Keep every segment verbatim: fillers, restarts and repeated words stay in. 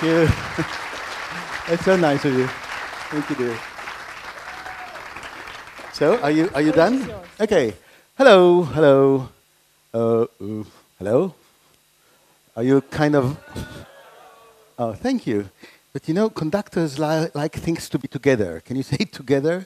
you. That's so nice of you. Thank you, dear. So, are you are you done? Okay. Hello, hello. Uh, uh, hello. Are you kind of? Oh, thank you. But you know, conductors li like things to be together. Can you say together?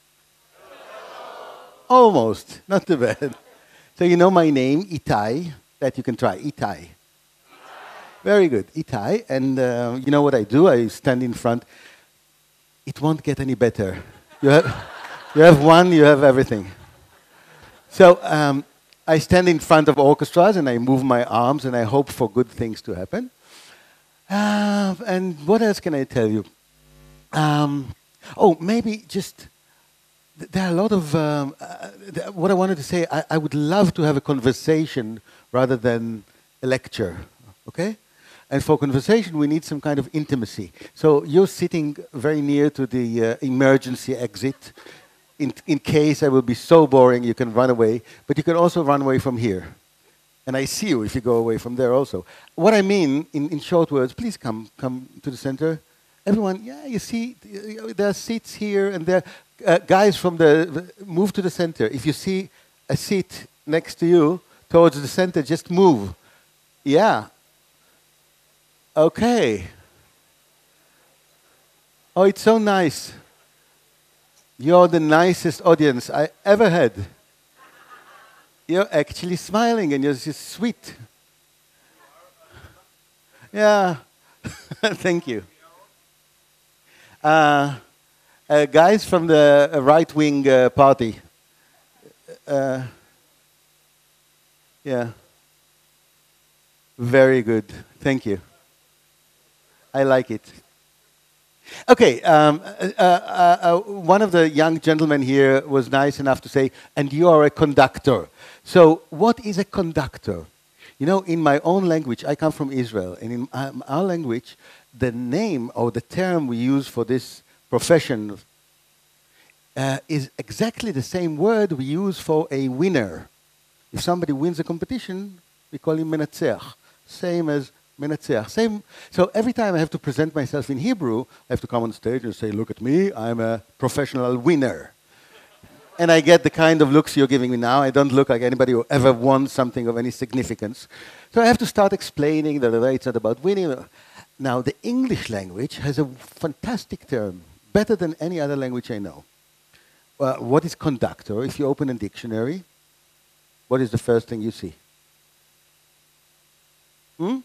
Almost. Not too bad. So you know my name, Itay. That you can try. Itay. Very good, Itay. And uh, you know what I do? I stand in front. It won't get any better. You have, you have one, you have everything. So um, I stand in front of orchestras and I move my arms and I hope for good things to happen. Uh, and what else can I tell you? Um, oh, maybe just, th there are a lot of, um, uh, what I wanted to say, I, I would love to have a conversation rather than a lecture, okay? And for conversation, we need some kind of intimacy. So you're sitting very near to the uh, emergency exit. In, in case I will be so boring, you can run away. But you can also run away from here. And I see you if you go away from there also. What I mean, in, in short words, please come, come to the center. Everyone, yeah, you see, there are seats here and there. Uh, guys from the, move to the center. If you see a seat next to you, towards the center, just move. Yeah. Okay. Oh, it's so nice. You're the nicest audience I ever had. You're actually smiling and you're just sweet. Yeah. Thank you. Uh, uh, guys from the uh, right-wing uh, party. Uh, yeah. Very good. Thank you. I like it. Okay, um, uh, uh, uh, one of the young gentlemen here was nice enough to say, and you are a conductor. So what is a conductor? You know, in my own language, I come from Israel, and in um, our language, the name or the term we use for this profession uh, is exactly the same word we use for a winner. If somebody wins a competition, we call him menatzeach, same as menatzeach. Same. So every time I have to present myself in Hebrew, I have to come on stage and say, look at me, I'm a professional winner. And I get the kind of looks you're giving me now. I don't look like anybody who ever won something of any significance. So I have to start explaining that it's not about winning. Now, the English language has a fantastic term, better than any other language I know. Uh, what is conductor? If you open a dictionary, what is the first thing you see? Hmm?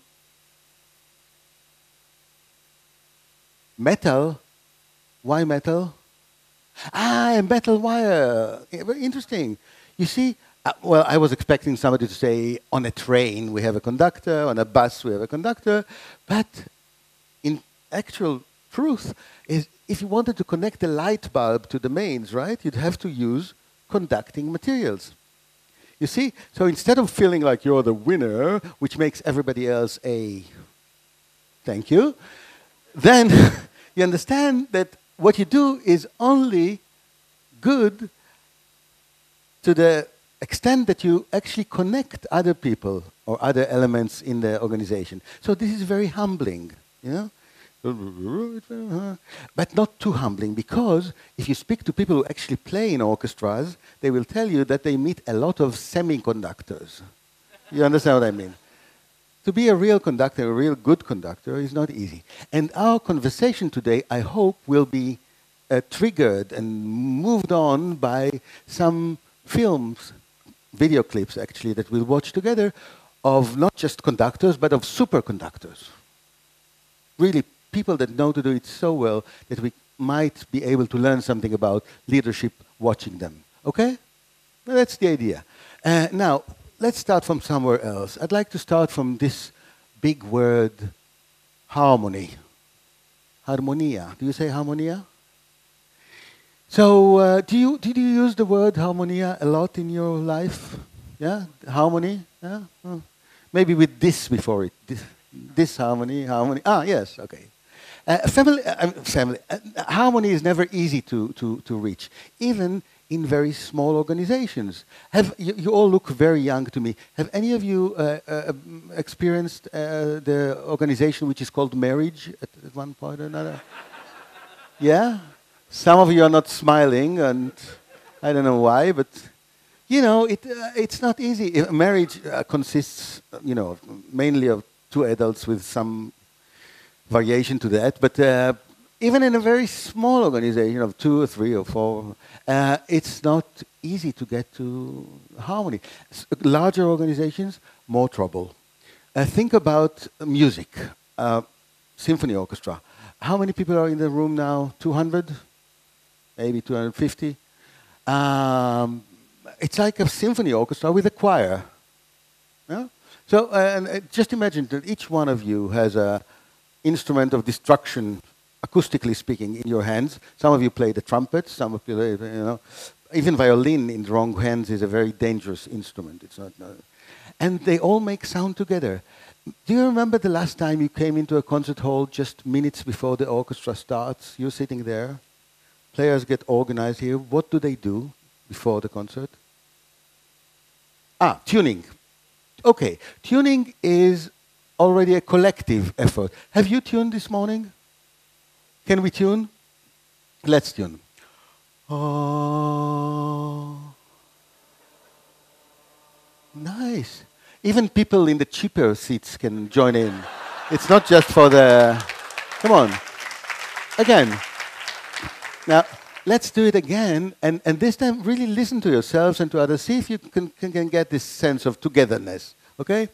Metal. Why metal? Ah, a metal wire. Very interesting. You see, uh, well, I was expecting somebody to say, on a train we have a conductor, on a bus we have a conductor, but in actual truth, is if you wanted to connect a light bulb to the mains, right, you'd have to use conducting materials. You see, so instead of feeling like you're the winner, which makes everybody else a thank you, then you understand that what you do is only good to the extent that you actually connect other people or other elements in the organization. So this is very humbling, you know? But not too humbling, because if you speak to people who actually play in orchestras, they will tell you that they meet a lot of semiconductors. You understand what I mean? To be a real conductor, a real good conductor, is not easy. And our conversation today, I hope, will be uh, triggered and moved on by some films, video clips actually, that we'll watch together, of not just conductors, but of superconductors. Really, people that know to do it so well that we might be able to learn something about leadership watching them. Okay? Well, that's the idea. Uh, now, let's start from somewhere else. I'd like to start from this big word, harmony. Harmonia. Do you say harmonia? So, uh, do you, did you use the word harmonia a lot in your life? Yeah? Harmony? Yeah? Oh. Maybe with this before it. This, this harmony, harmony. Ah, yes, okay. Uh, family, uh, family. Uh, harmony is never easy to, to, to reach. Even in very small organizations. Have you, you all look very young to me. Have any of you uh, uh, experienced uh, the organization which is called marriage at, at one point or another? Yeah? Some of you are not smiling, and I don't know why, but you know, it, uh, it's not easy. If marriage uh, consists, uh, you know, mainly of two adults with some variation to that, but uh, even in a very small organization of two or three or four, uh, it's not easy to get to harmony. S larger organizations, more trouble. Uh, think about music, uh, symphony orchestra. How many people are in the room now? two hundred? Maybe two hundred fifty? Um, it's like a symphony orchestra with a choir. Yeah? So uh, and, uh, just imagine that each one of you has an instrument of destruction, acoustically speaking, in your hands. Some of you play the trumpet, some of you, you know, even violin in the wrong hands is a very dangerous instrument. It's not, uh, and they all make sound together. Do you remember the last time you came into a concert hall just minutes before the orchestra starts? You're sitting there. Players get organized here. What do they do before the concert? Ah, tuning. Okay, tuning is already a collective effort. Have you tuned this morning? Can we tune? Let's tune. Oh, nice. Even people in the cheaper seats can join in. It's not just for the... Come on. Again. Now, let's do it again, and, and this time really listen to yourselves and to others. See if you can, can, can get this sense of togetherness, okay?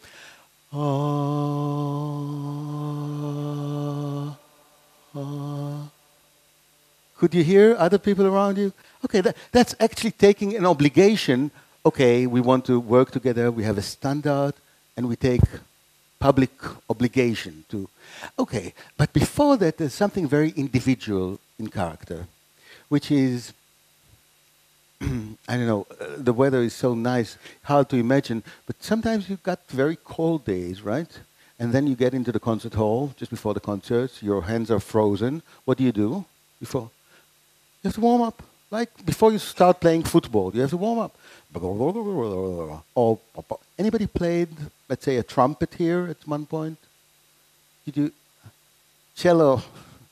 Uh, uh. Could you hear other people around you? Okay, that, that's actually taking an obligation. Okay, we want to work together, we have a standard, and we take public obligation to... Okay, but before that, there's something very individual in character, which is, I don't know, uh, the weather is so nice, hard to imagine, but sometimes you've got very cold days, right? And then you get into the concert hall, just before the concerts, your hands are frozen. What do you do before? You have to warm up. Like before you start playing football, you have to warm up. Or, anybody played, let's say, a trumpet here at one point? Did you? Cello.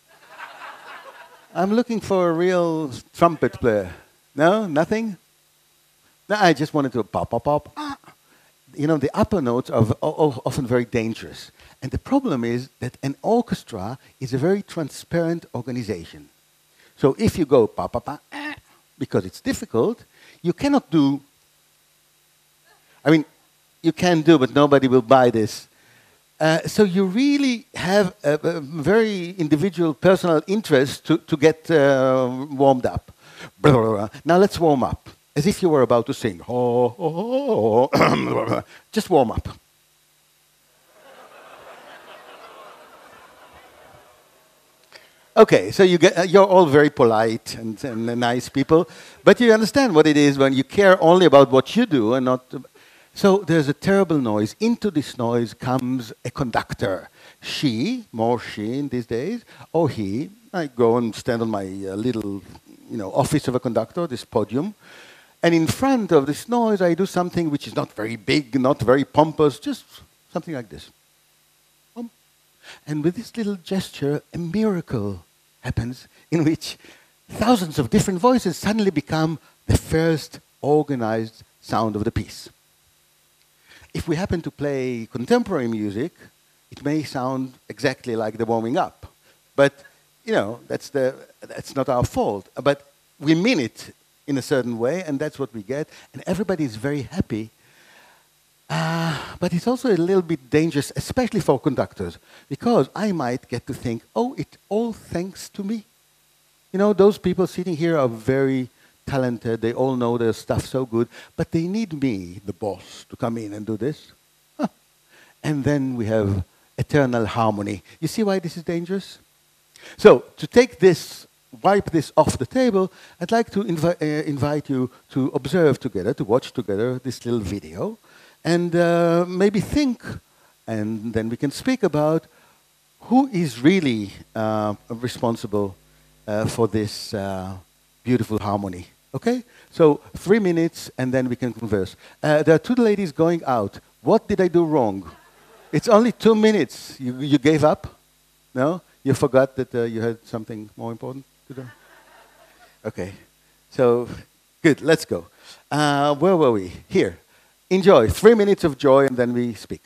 I'm looking for a real trumpet player. No? Nothing? No, I just wanted to pop, pop, pop. Ah. You know, the upper notes are often very dangerous. And the problem is that an orchestra is a very transparent organization. So if you go pa, pa, pa, ah, because it's difficult, you cannot do... I mean, you can do, but nobody will buy this. Uh, so you really have a, a very individual personal interest to, to get uh, warmed up. Blah, blah, blah. Now let's warm up, as if you were about to sing. Oh, oh, oh. Just warm up. Okay, so you get, uh, you're all very polite and, and nice people, but you understand what it is when you care only about what you do and not... So there's a terrible noise. Into this noise comes a conductor. She, more she in these days, or he. I go and stand on my uh, little, you know, office of a conductor, this podium. And in front of this noise, I do something which is not very big, not very pompous, just something like this. Um, and with this little gesture, a miracle happens in which thousands of different voices suddenly become the first organized sound of the piece. If we happen to play contemporary music, it may sound exactly like the warming up. But, you know, that's, the, that's not our fault. But we mean it in a certain way, and that's what we get. And everybody is very happy. Uh, but it's also a little bit dangerous, especially for conductors, because I might get to think, oh, it all thanks to me. You know, those people sitting here are very talented, they all know their stuff so good, but they need me, the boss, to come in and do this. Huh. And then we have eternal harmony. You see why this is dangerous? So, to take this, wipe this off the table, I'd like to invi uh, invite you to observe together, to watch together this little video, and uh, maybe think, and then we can speak about who is really uh, responsible uh, for this uh, beautiful harmony. Okay? So three minutes and then we can converse. Uh, there are two ladies going out. What did I do wrong? It's only two minutes. You, you gave up? No? You forgot that uh, you had something more important to do? Okay. So, good. Let's go. Uh, where were we? Here. Enjoy. Three minutes of joy and then we speak.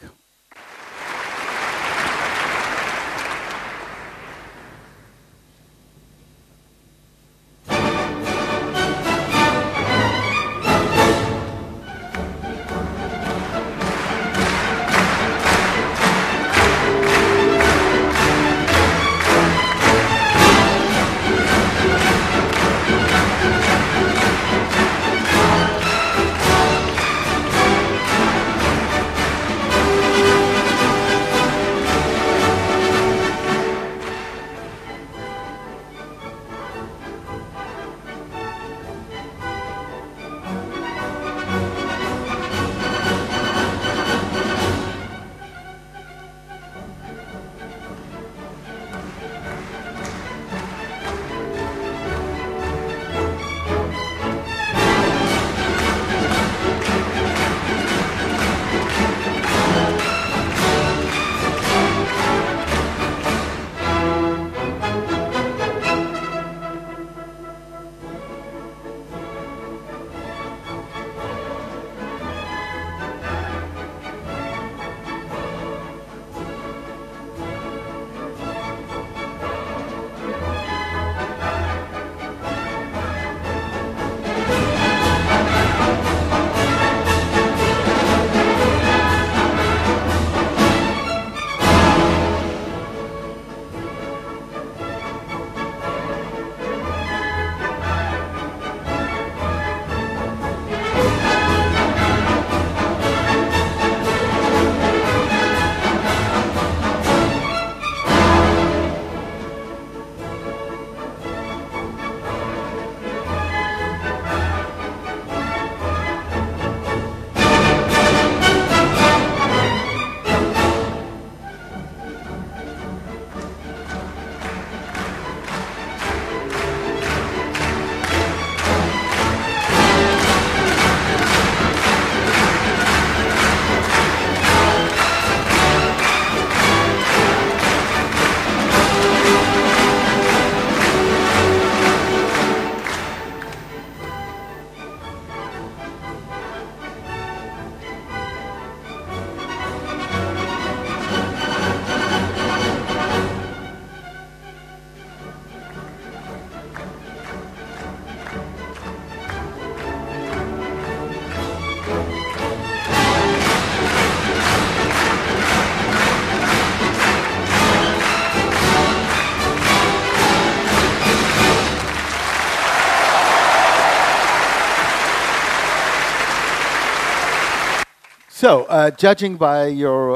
So, uh, judging by your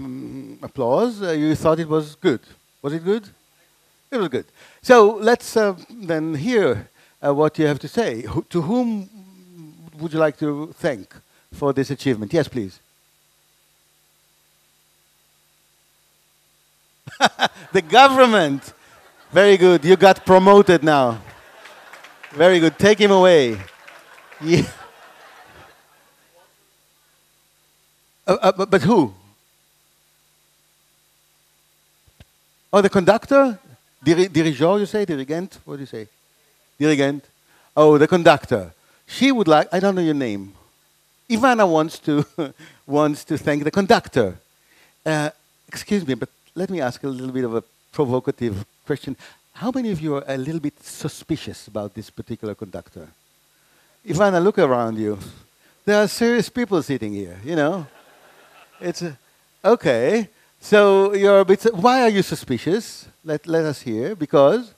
um, applause, uh, you thought it was good. Was it good? It was good. So, let's uh, then hear uh, what you have to say. Who, to whom would you like to thank for this achievement? Yes, please. The government. Very good. You got promoted now. Very good. Take him away. Yeah. Uh, uh, but, but who? Oh, the conductor? Diri dirigeant, you say? Dirigent? What do you say? Dirigent. Oh, the conductor. She would like, I don't know your name. Ivana wants to, wants to thank the conductor. Uh, excuse me, but let me ask a little bit of a provocative question. How many of you are a little bit suspicious about this particular conductor? Ivana, look around you. There are serious people sitting here, you know. It's a, okay. So you're a bit. Why are you suspicious? Let let us hear. Because.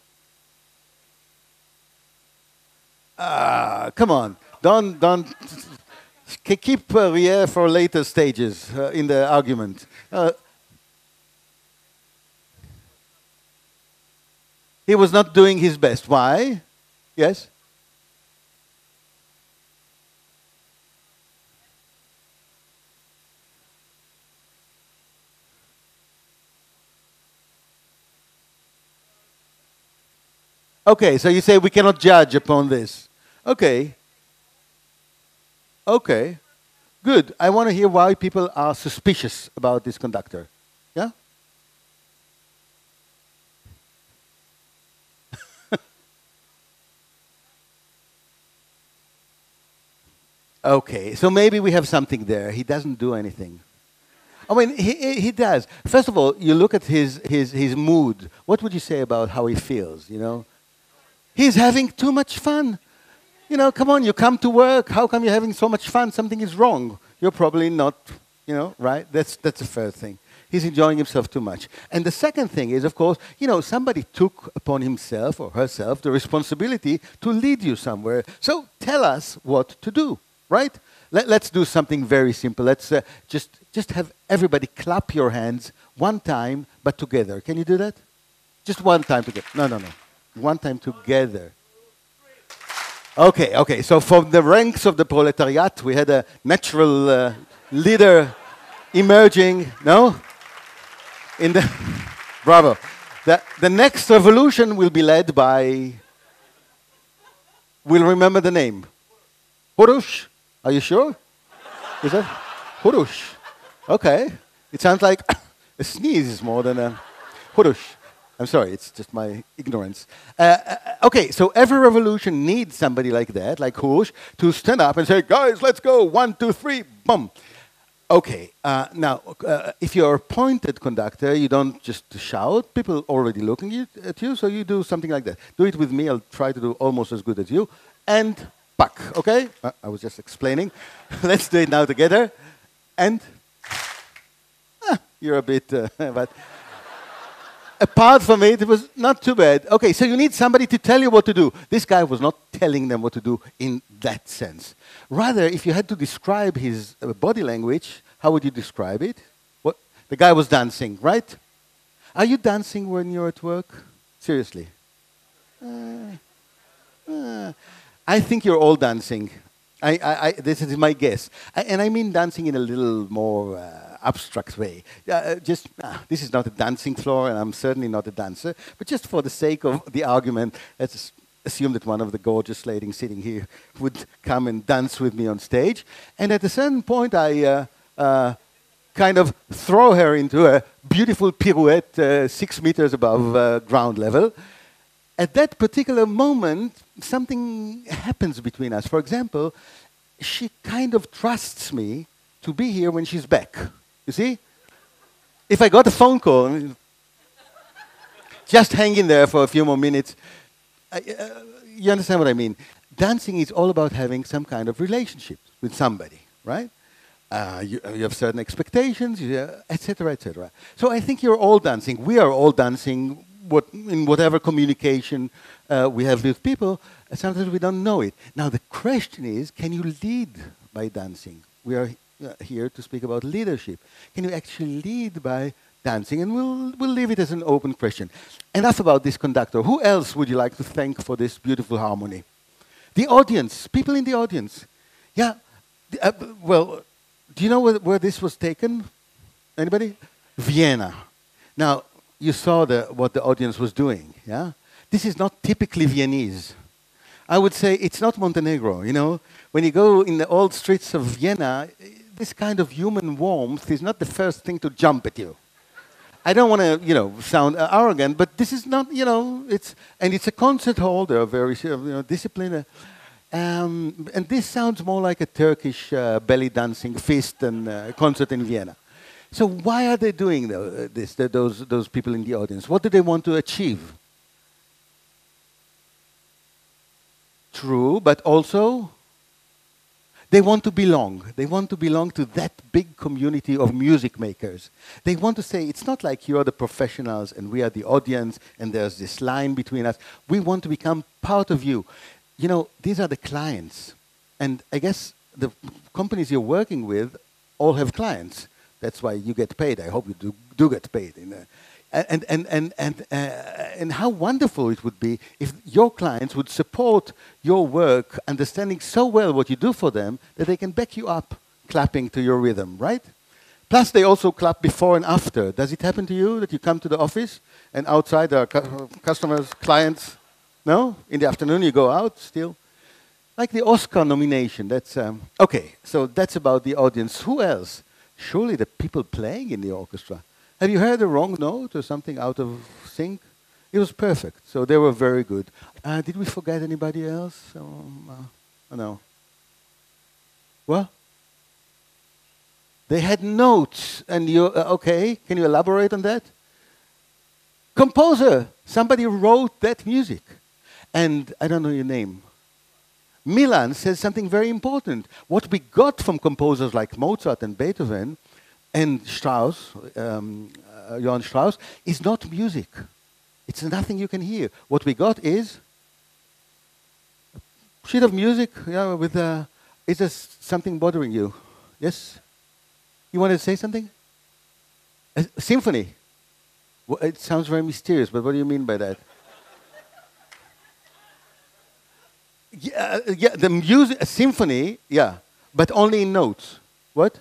Ah, come on! Don't don't keep uh, Rie for later stages uh, in the argument. Uh, he was not doing his best. Why? Yes. Okay, so you say we cannot judge upon this. Okay. Okay. Good. I want to hear why people are suspicious about this conductor. Yeah? Okay. So maybe we have something there. He doesn't do anything. I mean, he, he he does. First of all, you look at his, his, his mood. What would you say about how he feels, you know? He's having too much fun. You know, come on, you come to work. How come you're having so much fun? Something is wrong. You're probably not, you know, right? That's, that's the first thing. He's enjoying himself too much. And the second thing is, of course, you know, somebody took upon himself or herself the responsibility to lead you somewhere. So tell us what to do, right? Let, let's do something very simple. Let's uh, just, just have everybody clap your hands one time, but together. Can you do that? Just one time together. No, no, no. One time together. Okay, okay. So from the ranks of the proletariat, we had a natural uh, leader emerging, no? In the bravo. The, the next revolution will be led by, we'll remember the name. Hurush. Are you sure? Is that Hurush? Okay. It sounds like a sneeze more than a Hurush. I'm sorry, it's just my ignorance. Uh, uh, okay, so every revolution needs somebody like that, like Hurush, to stand up and say, guys, let's go, one, two, three, boom. Okay, uh, now, uh, if you're a pointed conductor, you don't just shout. People already looking you, at you, so you do something like that. Do it with me. I'll try to do almost as good as you. And puck, okay? Uh, I was just explaining. Let's do it now together. And ah, you're a bit, uh, but apart from it, it was not too bad. Okay, so you need somebody to tell you what to do. This guy was not telling them what to do in that sense. Rather, if you had to describe his uh, body language, how would you describe it? What? The guy was dancing, right? Are you dancing when you're at work? Seriously? Uh, uh, I think you're all dancing. I, I, I, this is my guess. I, and I mean dancing in a little more uh, abstract way. Uh, just, uh, this is not a dancing floor, and I'm certainly not a dancer, but just for the sake of the argument, let's assume that one of the gorgeous ladies sitting here would come and dance with me on stage. And at a certain point, I uh, uh, kind of throw her into a beautiful pirouette uh, six meters above uh, ground level. At that particular moment, something happens between us. For example, she kind of trusts me to be here when she's back. You see? If I got a phone call, just hang in there for a few more minutes. I, uh, you understand what I mean? Dancing is all about having some kind of relationship with somebody, right? Uh, you, you have certain expectations, et cetera, et cetera. So I think you're all dancing. We are all dancing what, in whatever communication uh, we have with people. Uh, sometimes we don't know it. Now the question is, can you lead by dancing? We are uh, here to speak about leadership. Can you actually lead by dancing? And we'll, we'll leave it as an open question. Enough about this conductor. Who else would you like to thank for this beautiful harmony? The audience, people in the audience. Yeah, the, uh, well, do you know where, where this was taken? Anybody? Vienna. Now, you saw the, what the audience was doing, yeah? This is not typically Viennese. I would say it's not Montenegro, you know? When you go in the old streets of Vienna, this kind of human warmth is not the first thing to jump at you. I don't want to, you know, sound uh, arrogant, but this is not, you know, it's, and it's a concert hall, they're very, you know, disciplined. Um, and this sounds more like a Turkish uh, belly dancing feast than a concert in Vienna. So why are they doing the, this, the, those, those people in the audience? What do they want to achieve? True, but also they want to belong. They want to belong to that big community of music makers. They want to say, it's not like you're the professionals and we are the audience and there's this line between us. We want to become part of you. You know, these are the clients. And I guess the companies you're working with all have clients. That's why you get paid. I hope you do, do get paid. In a, and, and, and, and, uh, and how wonderful it would be if your clients would support your work, understanding so well what you do for them that they can back you up, clapping to your rhythm, right? Plus, they also clap before and after. Does it happen to you that you come to the office and outside there are cu customers, clients? No? In the afternoon you go out still? Like the Oscar nomination. That's um, okay. So that's about the audience. Who else? Surely the people playing in the orchestra. Have you heard a wrong note or something out of sync? It was perfect. So they were very good. Uh, did we forget anybody else? Um, uh, oh, no. What? They had notes, and you uh, okay? Can you elaborate on that? Composer. Somebody wrote that music, and I don't know your name. Milan says something very important. What we got from composers like Mozart and Beethoven and Strauss, um, uh, Johann Strauss, is not music. It's nothing you can hear. What we got is a sheet of music, yeah, with uh, is there something bothering you? Yes? You want to say something? A symphony. Well, it sounds very mysterious, but what do you mean by that? Yeah, uh, yeah, the music, a symphony, yeah, but only in notes. What?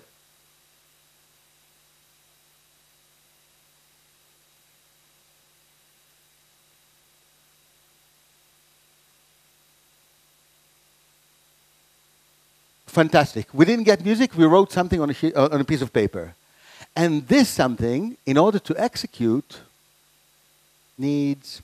Fantastic. We didn't get music, we wrote something on a, sheet, uh, on a piece of paper. And this something, in order to execute, needs,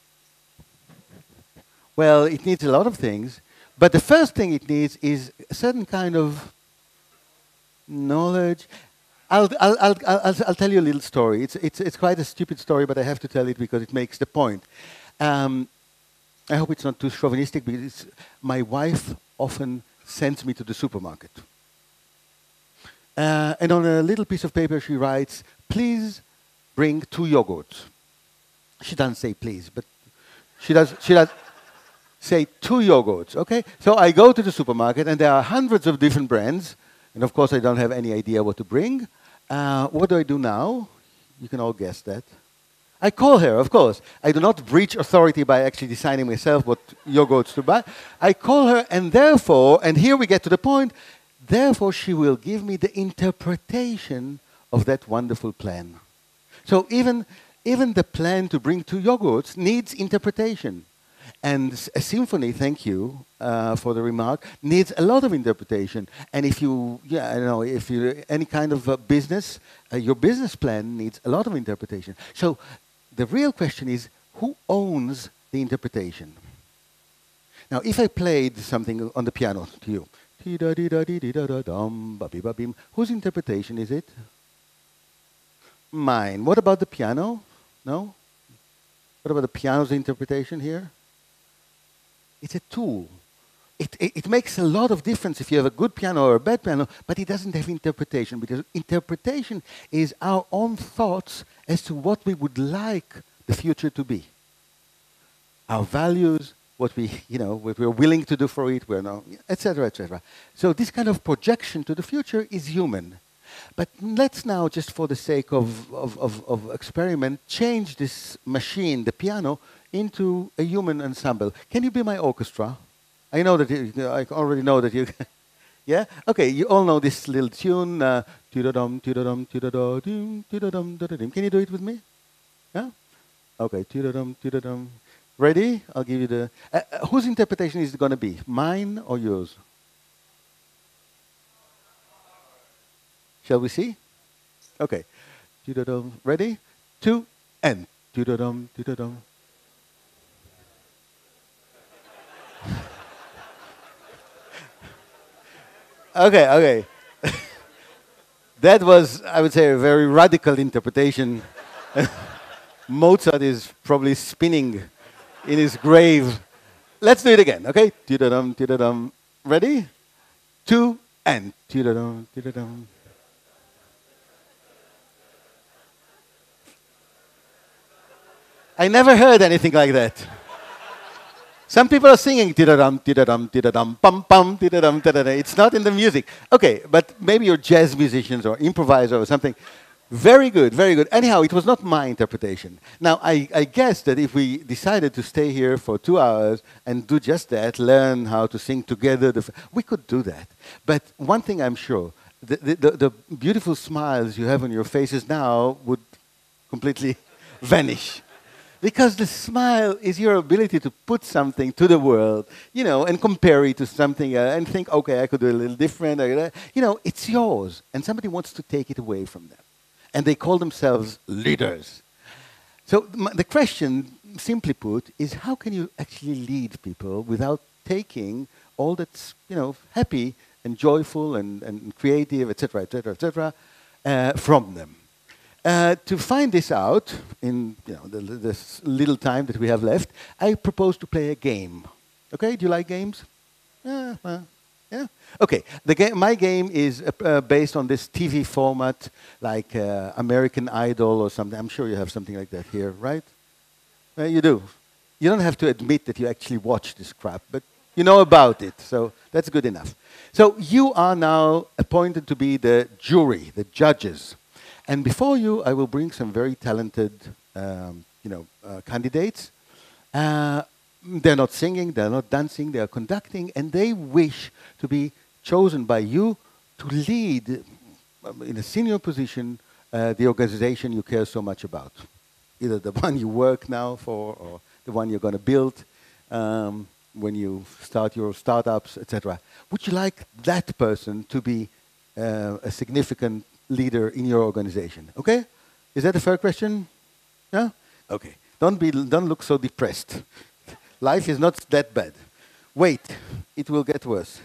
well, it needs a lot of things, but the first thing it needs is a certain kind of knowledge. I'll, I'll, I'll, I'll, I'll tell you a little story. It's, it's, it's quite a stupid story, but I have to tell it because it makes the point. Um, I hope it's not too chauvinistic, because it's, my wife often sends me to the supermarket. Uh, and on a little piece of paper she writes, please bring two yogurts. She doesn't say please, but she does, she does say two yogurts, okay? So I go to the supermarket and there are hundreds of different brands, and of course I don't have any idea what to bring. Uh, what do I do now? You can all guess that. I call her, of course. I do not breach authority by actually deciding myself what yogurts to buy. I call her, and therefore, and here we get to the point, therefore she will give me the interpretation of that wonderful plan. So even, even the plan to bring two yogurts needs interpretation. And a symphony, thank you uh, for the remark, needs a lot of interpretation. And if you, yeah, I know, if you any kind of uh, business, uh, your business plan needs a lot of interpretation. So the real question is, who owns the interpretation? Now, if I played something on the piano to you, whose interpretation is it? Mine. What about the piano? No? What about the piano's interpretation here? It's a tool. It, it, it makes a lot of difference if you have a good piano or a bad piano, but it doesn't have interpretation, because interpretation is our own thoughts as to what we would like the future to be. Our values, what we, you know, what we're willing to do for it, we're not, et cetera, et cetera. So this kind of projection to the future is human. But let's now, just for the sake of, of, of, of experiment, change this machine, the piano, into a human ensemble. Can you be my orchestra? I know that you, I already know that you. Yeah. Okay. You all know this little tune. Uh, Can you do it with me? Yeah. Okay. Ready? I'll give you the. Uh, uh, whose interpretation is it going to be? Mine or yours? Shall we see? Okay. Ready? Two and. Okay, okay. That was, I would say, a very radical interpretation. Mozart is probably spinning in his grave. Let's do it again, okay? Ready? Two and. I never heard anything like that. Some people are singing tidadum, tidadum, tidadum, pum pum, tidadum, tidadum. It's not in the music. Okay, but maybe you're jazz musicians or improviser or something. Very good, very good. Anyhow, it was not my interpretation. Now, I, I guess that if we decided to stay here for two hours and do just that, learn how to sing together, the f we could do that. But one thing I'm sure, the, the, the, the beautiful smiles you have on your faces now would completely vanish. Because the smile is your ability to put something to the world, you know, and compare it to something uh, and think, okay, I could do a little different. uh, You know, it's yours, and somebody wants to take it away from them. And they call themselves leaders. So m- the question, simply put, is how can you actually lead people without taking all that's, you know, happy and joyful and, and creative, et cetera, et cetera, et cetera, uh, from them? Uh, to find this out in, you know, the, the, this little time that we have left, I propose to play a game. Okay, do you like games? Yeah, well, yeah. Okay, the ga- my game is uh, uh, based on this T V format, like uh, American Idol or something. I'm sure you have something like that here, right? Uh, you do. You don't have to admit that you actually watch this crap, but you know about it, so that's good enough. So you are now appointed to be the jury, the judges. And before you, I will bring some very talented, um, you know, uh, candidates. Uh, they're not singing, they're not dancing, they are conducting, and they wish to be chosen by you to lead, um, in a senior position, uh, the organization you care so much about. Either the one you work now for, or the one you're going to build um, when you start your startups, et cetera. Would you like that person to be uh, a significant leader in your organization? Okay? Is that a fair question? Yeah? Okay. Don't be, don't look so depressed. Life is not that bad. Wait, it will get worse.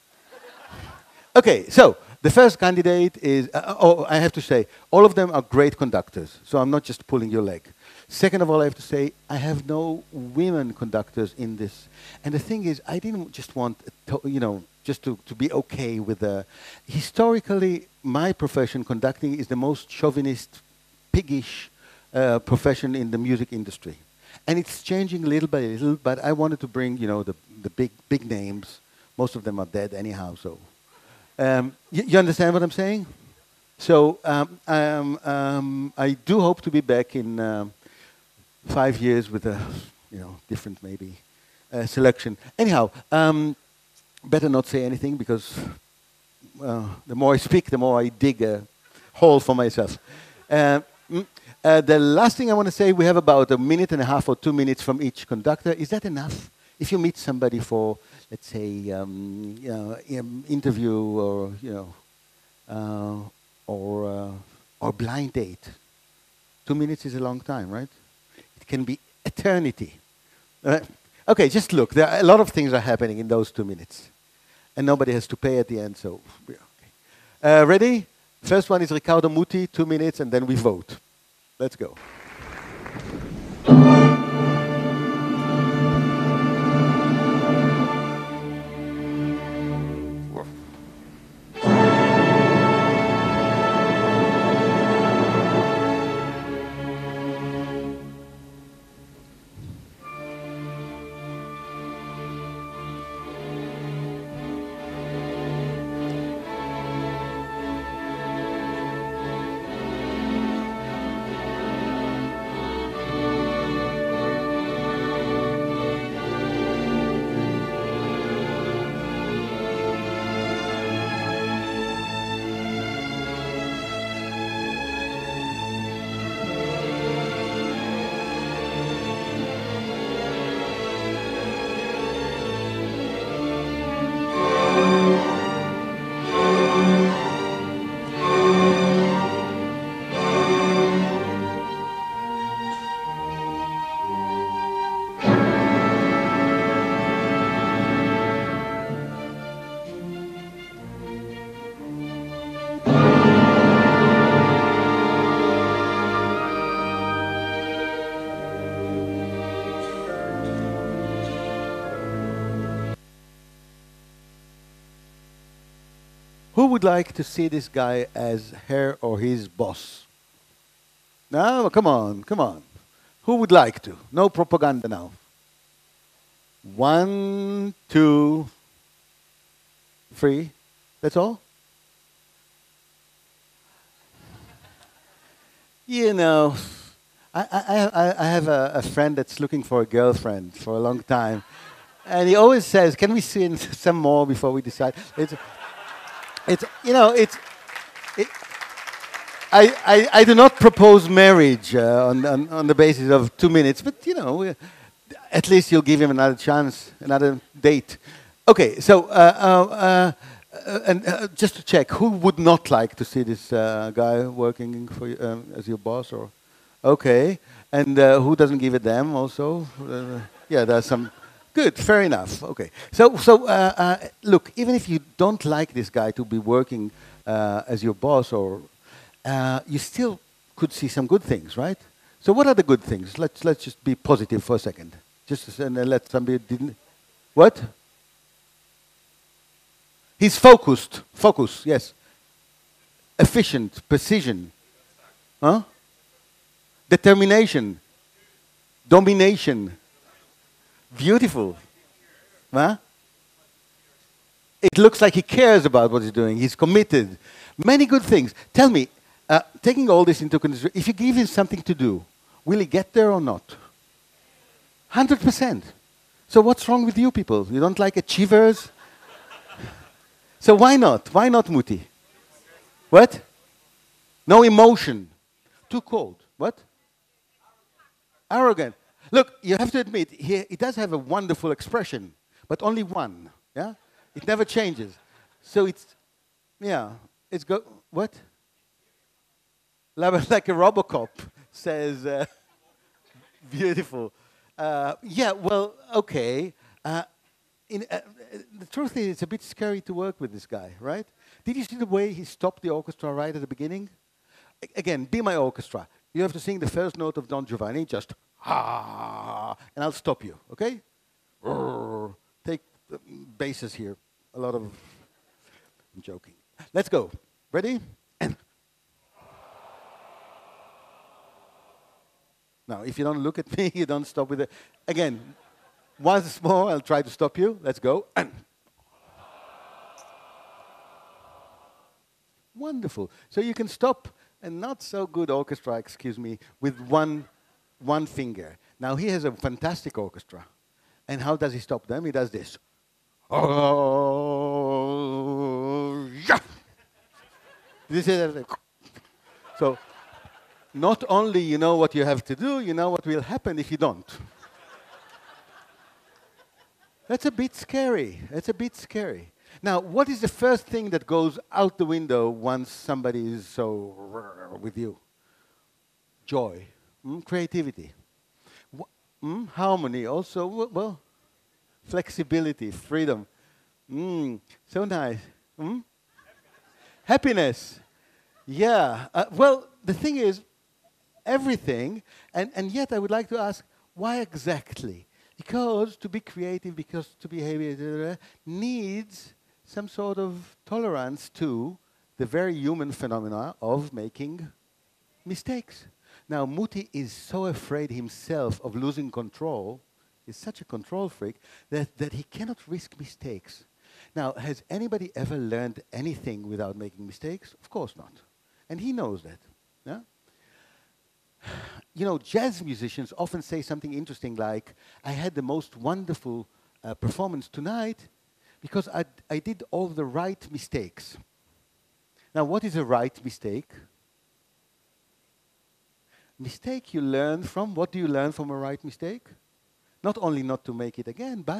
Okay, so the first candidate is, uh, oh, I have to say, all of them are great conductors, so I'm not just pulling your leg. Second of all, I have to say, I have no women conductors in this. And the thing is, I didn't just want, to, you know, just to, to be okay with the... Historically, my profession, conducting, is the most chauvinist, piggish uh, profession in the music industry. And it's changing little by little, but I wanted to bring, you know, the, the big, big names. Most of them are dead anyhow, so... Um, you, you understand what I'm saying? So um, um, um, I do hope to be back in um, five years with a, you know, different maybe uh, selection. Anyhow, um, better not say anything because uh, the more I speak, the more I dig a hole for myself. Uh, mm, uh, the last thing I want to say, we have about a minute and a half or two minutes from each conductor. Is that enough? If you meet somebody for, let's say, um, you know, um, interview or, you know, uh, or, uh, or blind date, two minutes is a long time, right? It can be eternity. Uh, okay, just look. There are a lot of things are happening in those two minutes. And nobody has to pay at the end, so... Yeah, okay. Uh, ready? First one is Ricardo Muti, two minutes, and then we vote. Let's go. Who would like to see this guy as her or his boss? No, come on, come on. Who would like to? No propaganda now. One, two, three. That's all? You know, I, I, I, I have a, a friend that's looking for a girlfriend for a long time. And he always says, can we see some more before we decide? It's, it's you know, it's... It, I, I, I do not propose marriage uh, on, on, on the basis of two minutes, but you know, uh, at least you'll give him another chance, another date. Okay, so uh, uh, uh, uh, and uh, just to check, who would not like to see this uh, guy working for you, um, as your boss? Or okay, and uh, who doesn't give a damn? Also, uh, yeah, there's some. Good, fair enough. Okay, so so uh, uh, look, even if you don't like this guy to be working uh, as your boss, or uh, you still could see some good things, right? So what are the good things? Let's let's just be positive for a second. Just and uh, let somebody didn't. What? He's focused. Focus. Yes. Efficient. Precision. Huh? Determination. Domination. Beautiful. Huh? It looks like he cares about what he's doing. He's committed. Many good things. Tell me, uh, taking all this into consideration, if you give him something to do, will he get there or not? one hundred percent. So what's wrong with you people? You don't like achievers? So why not? Why not Muti? What? No emotion. Too cold. What? Arrogant. Look, you have to admit, he, he does have a wonderful expression, but only one. Yeah? It never changes. So it's, yeah, it's go, what? Like a Robocop says, uh, beautiful. Uh, yeah, well, okay. Uh, in, uh, the truth is, it's a bit scary to work with this guy, right? Did you see the way he stopped the orchestra right at the beginning? A again, be my orchestra. You have to sing the first note of Don Giovanni, just ah, and I'll stop you, okay? Take the basses here. A lot of, I'm joking. Let's go. Ready? And now, if you don't look at me, you don't stop with it. Again, once more, I'll try to stop you. Let's go. And wonderful. So you can stop a not so good orchestra, excuse me, with one, one finger. Now he has a fantastic orchestra. And how does he stop them? He does this. Oh, yeah. This is so not only you know what you have to do, you know what will happen if you don't. That's a bit scary. That's a bit scary. Now, what is the first thing that goes out the window once somebody is so with you? Joy, mm, creativity, mm, harmony, also, well, flexibility, freedom. Mm, so nice. Mm? Happiness. Yeah. Uh, well, the thing is, everything, and, and yet I would like to ask, why exactly? Because to be creative, because to behave, needs some sort of tolerance to the very human phenomena of making mistakes. Now, Muti is so afraid himself of losing control, he's such a control freak, that, that he cannot risk mistakes. Now, has anybody ever learned anything without making mistakes? Of course not. And he knows that. Yeah? You know, jazz musicians often say something interesting like, I had the most wonderful uh, performance tonight because I, I did all the right mistakes. Now, what is a right mistake? Mistake you learn from, what do you learn from a right mistake? Not only not to make it again, but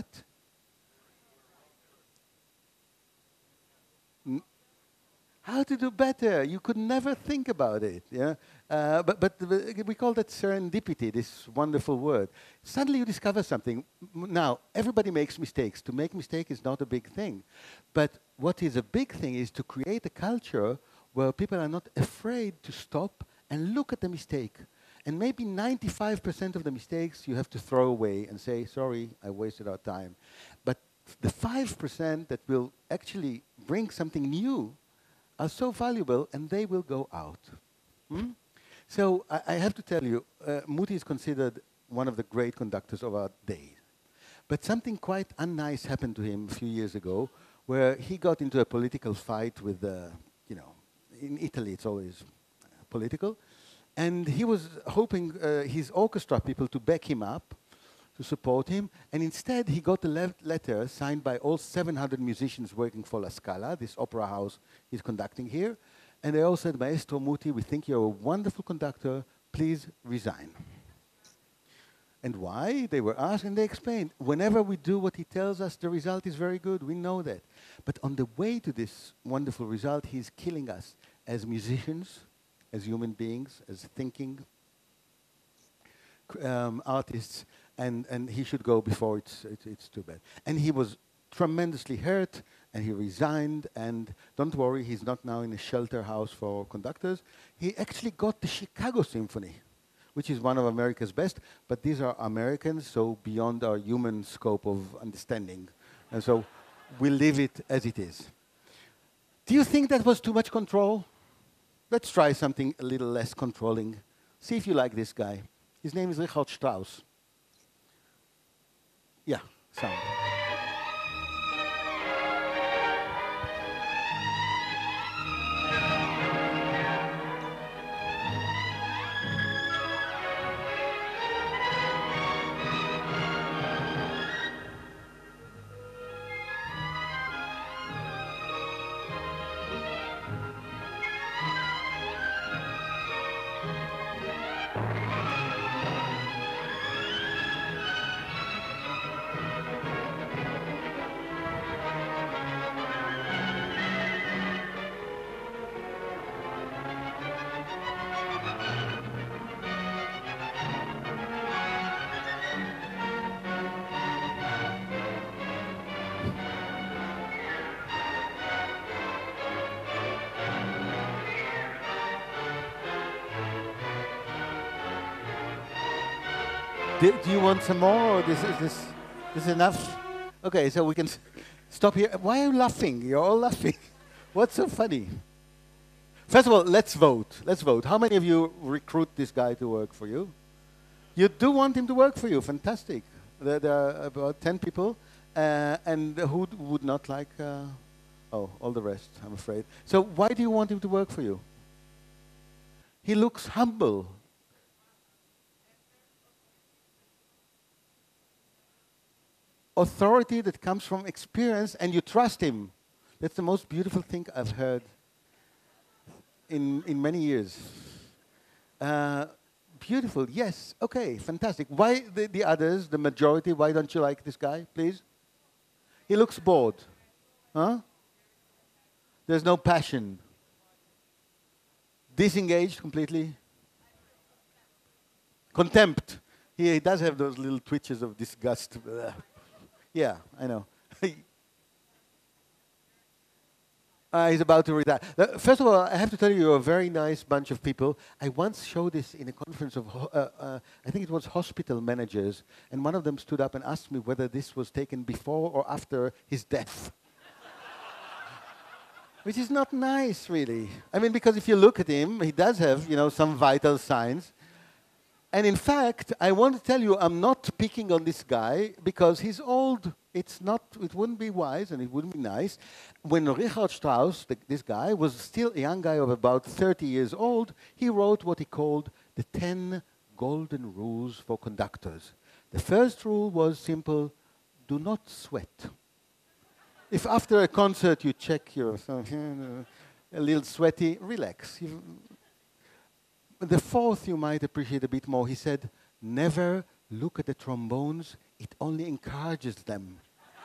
how to do better. You could never think about it. Yeah? Uh, but but the, we call that serendipity, this wonderful word. Suddenly you discover something. Now, everybody makes mistakes. To make mistake is not a big thing. But what is a big thing is to create a culture where people are not afraid to stop and look at the mistake. And maybe ninety-five percent of the mistakes you have to throw away and say, sorry, I wasted our time. But the five percent that will actually bring something new are so valuable, and they will go out. Hmm? So I, I have to tell you, uh, Muti is considered one of the great conductors of our day. But something quite unnice happened to him a few years ago, where he got into a political fight with, uh, you know, in Italy it's always political, and he was hoping uh, his orchestra people to back him up, to support him, and instead he got a le letter signed by all seven hundred musicians working for La Scala, this opera house he's conducting here, And they all said, Maestro Muti, we think you're a wonderful conductor, please resign. And why? They were asked and they explained. Whenever we do what he tells us, the result is very good. We know that. But on the way to this wonderful result, he's killing us as musicians, as human beings, as thinking um, artists, and, and he should go before it's, it's, it's too bad. And he was tremendously hurt, and he resigned, and don't worry, he's not now in a shelter house for conductors. He actually got the Chicago Symphony, which is one of America's best, but these are Americans, so beyond our human scope of understanding. And so we'll leave it as it is. Do you think that was too much control? Let's try something a little less controlling. See if you like this guy. His name is Richard Strauss. Yeah, sound. Do, do you want some more, or this is this, this is enough? Okay, so we can s- stop here. Why are you laughing? You're all laughing. What's so funny? First of all, let's vote. Let's vote. How many of you recruit this guy to work for you? You do want him to work for you. Fantastic. There, there are about ten people. Uh, and who d- would not like... Uh, oh, all the rest, I'm afraid. So why do you want him to work for you? He looks humble. Authority that comes from experience, and you trust him. That's the most beautiful thing I've heard in, in many years. Uh, beautiful, yes, okay, fantastic. Why the, the others, the majority, why don't you like this guy, please? He looks bored. Huh? There's no passion. Disengaged completely. Contempt. He, he does have those little twitches of disgust. Yeah, I know. uh, he's about to retire. Uh, first of all, I have to tell you, you're a very nice bunch of people. I once showed this in a conference of, ho- uh, uh, I think it was hospital managers, and one of them stood up and asked me whether this was taken before or after his death. Which is not nice, really. I mean, because if you look at him, he does have, you know, some vital signs. And in fact, I want to tell you, I'm not picking on this guy because he's old. It's not, it wouldn't be wise and it wouldn't be nice. When Richard Strauss, the, this guy, was still a young guy of about thirty years old, he wrote what he called the ten golden rules for conductors. The first rule was simple: do not sweat. If after a concert you check yourself, a little sweaty, relax. You, The fourth you might appreciate a bit more. He said, never look at the trombones, it only encourages them.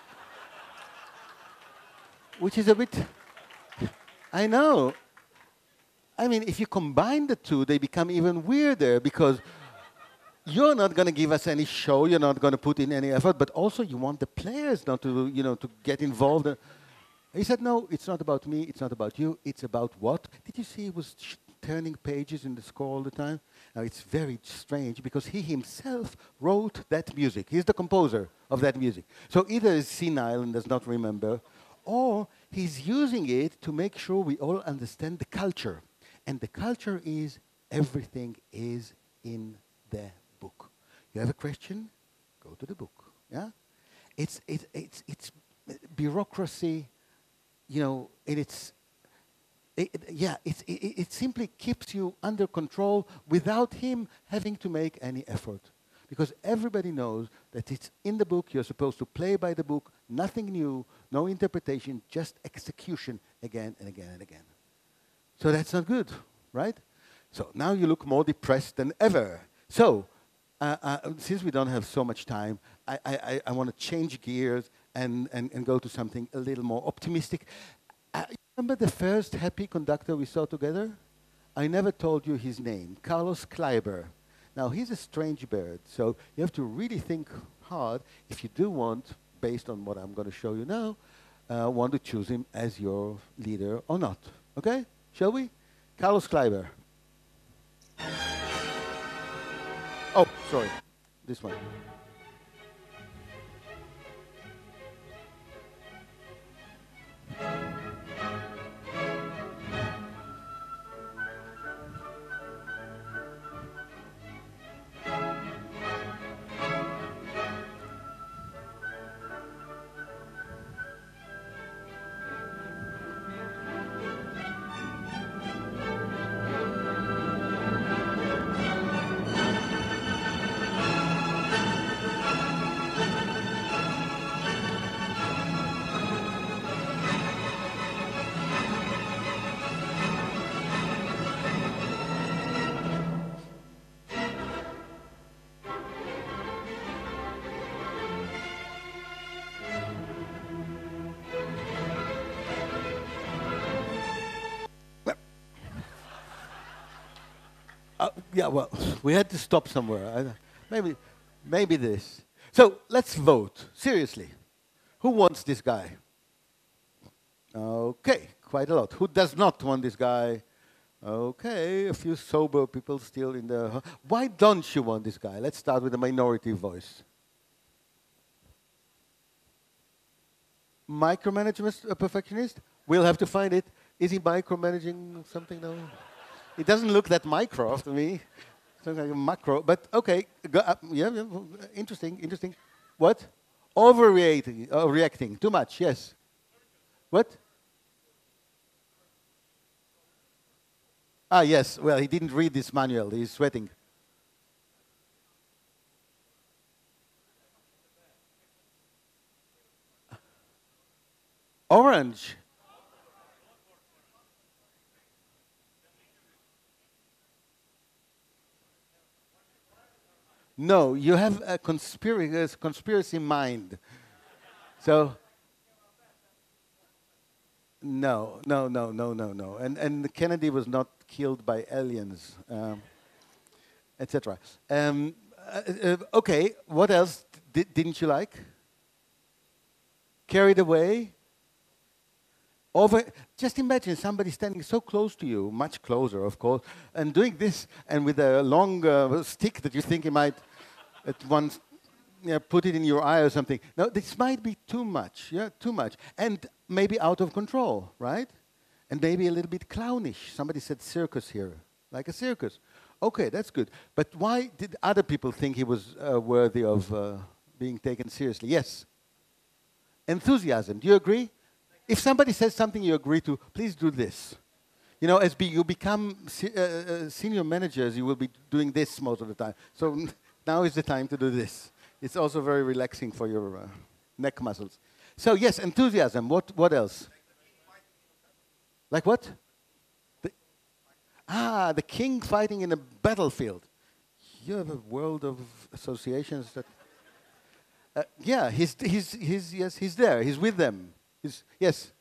Which is a bit, I know. I mean, if you combine the two, they become even weirder because you're not going to give us any show, you're not going to put in any effort, but also you want the players not to, you know, to get involved. He said, no, it's not about me, it's not about you, it's about what? Did you see he was sh- turning pages in the score all the time? Now, it's very strange because he himself wrote that music. He's the composer of that music. So either he's senile and does not remember, or he's using it to make sure we all understand the culture. And the culture is everything is in the book. You have a question? Go to the book. Yeah? It's, it, it's, it's bureaucracy, you know, and it's, it, it, yeah, it's, it, it simply keeps you under control without him having to make any effort. Because everybody knows that it's in the book, you're supposed to play by the book, nothing new, no interpretation, just execution again and again and again. So that's not good, right? So now you look more depressed than ever. So uh, uh, since we don't have so much time, I, I, I want to change gears and, and, and go to something a little more optimistic. Uh, remember the first happy conductor we saw together? I never told you his name, Carlos Kleiber. Now, he's a strange bird, so you have to really think hard if you do want, based on what I'm going to show you now, uh, want to choose him as your leader or not. Okay? Shall we? Carlos Kleiber. Oh, sorry. This one. Uh, yeah, well, we had to stop somewhere. I, maybe, maybe this. So let's vote. Seriously, who wants this guy? Okay, quite a lot. Who does not want this guy? Okay, a few sober people still in the... Why don't you want this guy? Let's start with the minority voice. Micromanagement, a perfectionist? We'll have to find it. Is he micromanaging something now? It doesn't look that micro to me. It's like a macro, but okay. Go, uh, yeah, yeah, interesting, interesting. What? Overreacting, uh, reacting, too much, yes. What? Ah, yes, well, he didn't read this manual. He's sweating. Orange. No, you have a conspiracy, conspiracy mind. So, no, no, no, no, no, no. And, and Kennedy was not killed by aliens, um, et cetera. Um, uh, uh, okay, what else d didn't you like? Carried away? Over, just imagine somebody standing so close to you, much closer, of course, and doing this, and with a long uh, stick that you think he might at once yeah, put it in your eye or something. No, this might be too much, yeah, too much, and maybe out of control, right? And maybe a little bit clownish. Somebody said circus here, like a circus. Okay, that's good. But why did other people think he was uh, worthy of uh, being taken seriously? Yes. Enthusiasm. Do you agree? If somebody says something you agree to, please do this. You know, as be, you become se uh, uh, senior managers, you will be doing this most of the time. So now is the time to do this. It's also very relaxing for your uh, neck muscles. So yes, enthusiasm. What, what else? Like what? The, ah, the king fighting in a battlefield. You have a world of associations that... Uh, yeah, he's, he's, he's, yes, he's there. He's with them. He's, yes?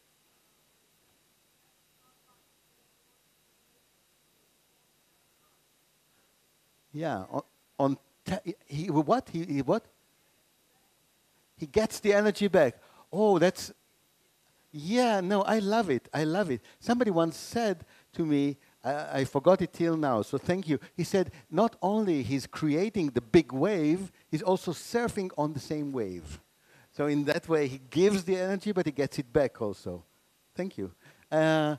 Yeah, on, on he, what? He, he what? He gets the energy back. Oh, that's, yeah, no, I love it. I love it. Somebody once said to me, I, I forgot it till now, so thank you. He said, not only he's creating the big wave, he's also surfing on the same wave. So in that way, he gives the energy, but he gets it back also. Thank you. Uh,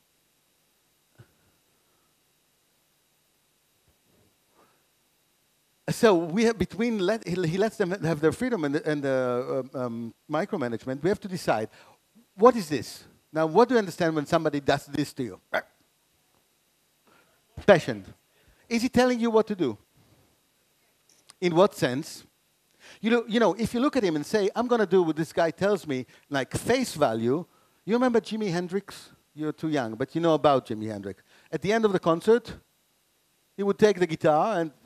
so we have between let, he lets them have their freedom and the, and the um, um, micromanagement. We have to decide what is this. Now, what do you understand when somebody does this to you? Passion. Is he telling you what to do? In what sense? You know, you know, if you look at him and say, I'm going to do what this guy tells me, like face value, you remember Jimi Hendrix, You're too young, but you know about Jimi Hendrix. At the end of the concert, he would take the guitar and...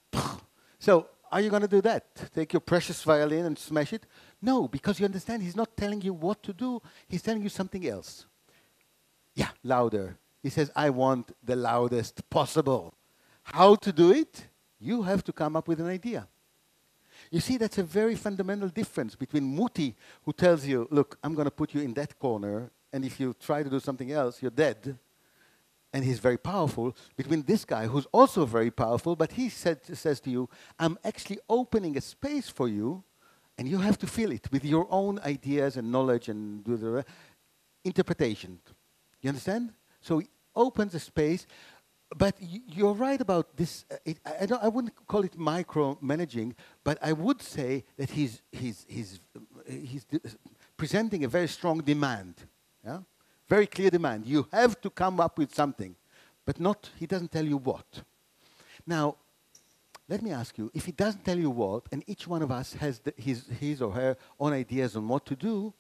So, are you going to do that? Take your precious violin and smash it? No, because you understand, he's not telling you what to do. He's telling you something else. Yeah, louder. He says, I want the loudest possible. How to do it? You have to come up with an idea. You see, that's a very fundamental difference between Muti, who tells you, look, I'm going to put you in that corner, and if you try to do something else, you're dead. And he's very powerful, between this guy, who's also very powerful, but he said, says to you, I'm actually opening a space for you, and you have to fill it with your own ideas and knowledge and do the interpretation. You understand? So he opens a space, but y you're right about this. Uh, it, I, I, don't, I wouldn't call it micromanaging, but I would say that he's, he's, he's, uh, he's presenting a very strong demand. Yeah? Very clear demand. You have to come up with something, but not, he doesn't tell you what. Now, let me ask you, if he doesn't tell you what, and each one of us has the, his, his or her own ideas on what to do,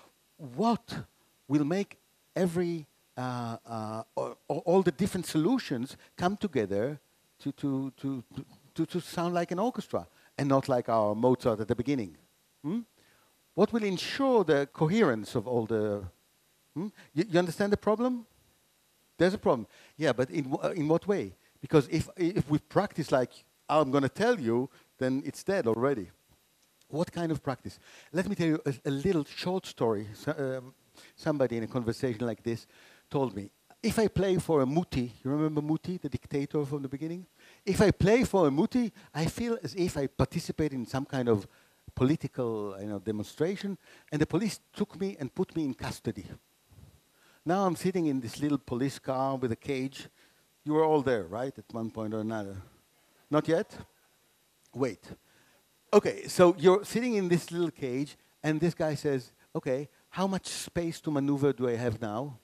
what will make every, uh, uh, or, or all the different solutions come together to, to, to, to, to sound like an orchestra, and not like our Mozart at the beginning? Hmm? What will ensure the coherence of all the... Hmm? You, you understand the problem? There's a problem. Yeah, but in, uh, in what way? Because if, if we practice like I'm going to tell you, then it's dead already. What kind of practice? Let me tell you a, a little short story. So, um, somebody in a conversation like this told me, if I play for a Muti, you remember Muti, the dictator from the beginning? If I play for a Muti, I feel as if I participate in some kind of political you know, demonstration, and the police took me and put me in custody. Now I'm sitting in this little police car with a cage. You were all there, right, at one point or another? Not yet? Wait. Okay, so you're sitting in this little cage, and this guy says, okay, how much space to maneuver do I have now?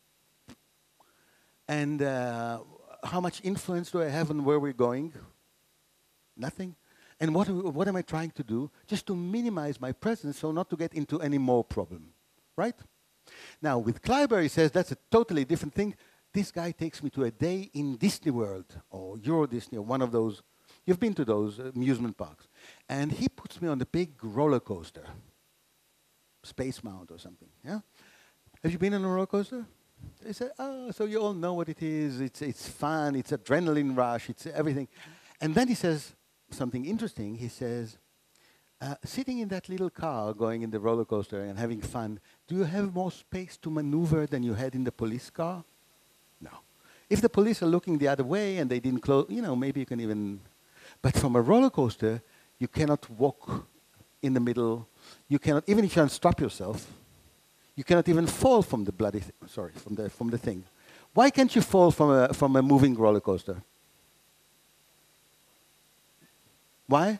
And uh, how much influence do I have on where we're going? Nothing. And what, what am I trying to do? Just to minimize my presence so not to get into any more problem, right? Now, with Kleiber, he says that's a totally different thing. This guy takes me to a day in Disney World, or Euro Disney, or one of those. You've been to those uh, amusement parks. And he puts me on the big roller coaster, Space Mount or something, yeah? Have you been on a roller coaster? They say, oh, so you all know what it is. It's, it's fun, it's adrenaline rush, it's everything. And then he says something interesting. He says, uh, sitting in that little car going in the roller coaster and having fun, do you have more space to maneuver than you had in the police car? No. If the police are looking the other way and they didn't close, you know, maybe you can even... But from a roller coaster, you cannot walk in the middle. You cannot, even if you unstrap yourself, you cannot even fall from the bloody, th sorry, from the, from the thing. Why can't you fall from a, from a moving roller coaster? Why?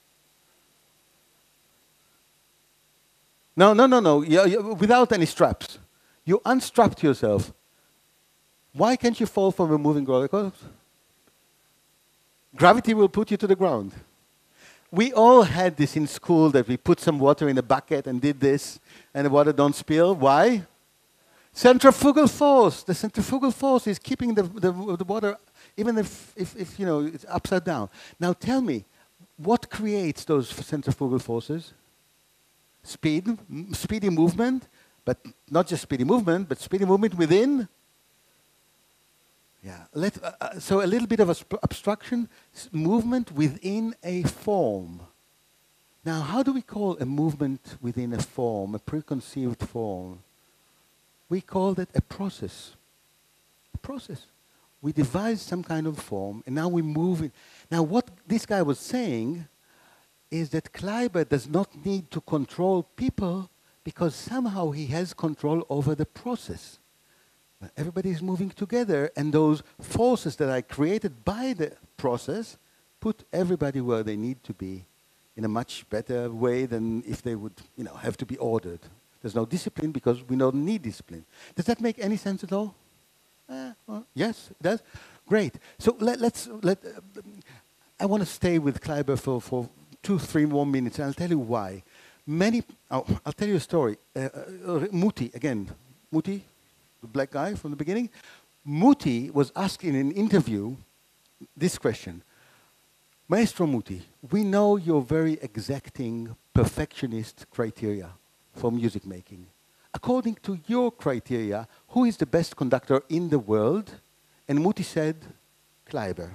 No, no, no, no, you, you, without any straps. You unstrapped yourself. Why can't you fall from a moving roller coaster? Gravity will put you to the ground. We all had this in school, that we put some water in a bucket and did this, and the water don't spill. Why? Centrifugal force. The centrifugal force is keeping the, the, the water, even if, if, if, you know, it's upside down. Now tell me, what creates those centrifugal forces? Speed, m speedy movement, but not just speedy movement, but speedy movement within. Yeah. Let, uh, uh, so a little bit of abstraction, movement within a form. Now, how do we call a movement within a form, a preconceived form? We call that a process. A process. We devise some kind of form, and now we move it. Now, what this guy was saying is that Kleiber does not need to control people because somehow he has control over the process. Everybody is moving together, and those forces that are created by the process put everybody where they need to be in a much better way than if they would, you know, have to be ordered. There's no discipline because we don't need discipline. Does that make any sense at all? Uh, well, yes, it does. Great. So let, let's let. Uh, I want to stay with Kleiber for for two, three more minutes, and I'll tell you why. Many. Oh, I'll tell you a story. Uh, uh, Muti again. Muti. the black guy from the beginning. Muti was asked in an interview this question. Maestro Muti, we know your very exacting perfectionist criteria for music making. According to your criteria, who is the best conductor in the world? And Muti said, Kleiber.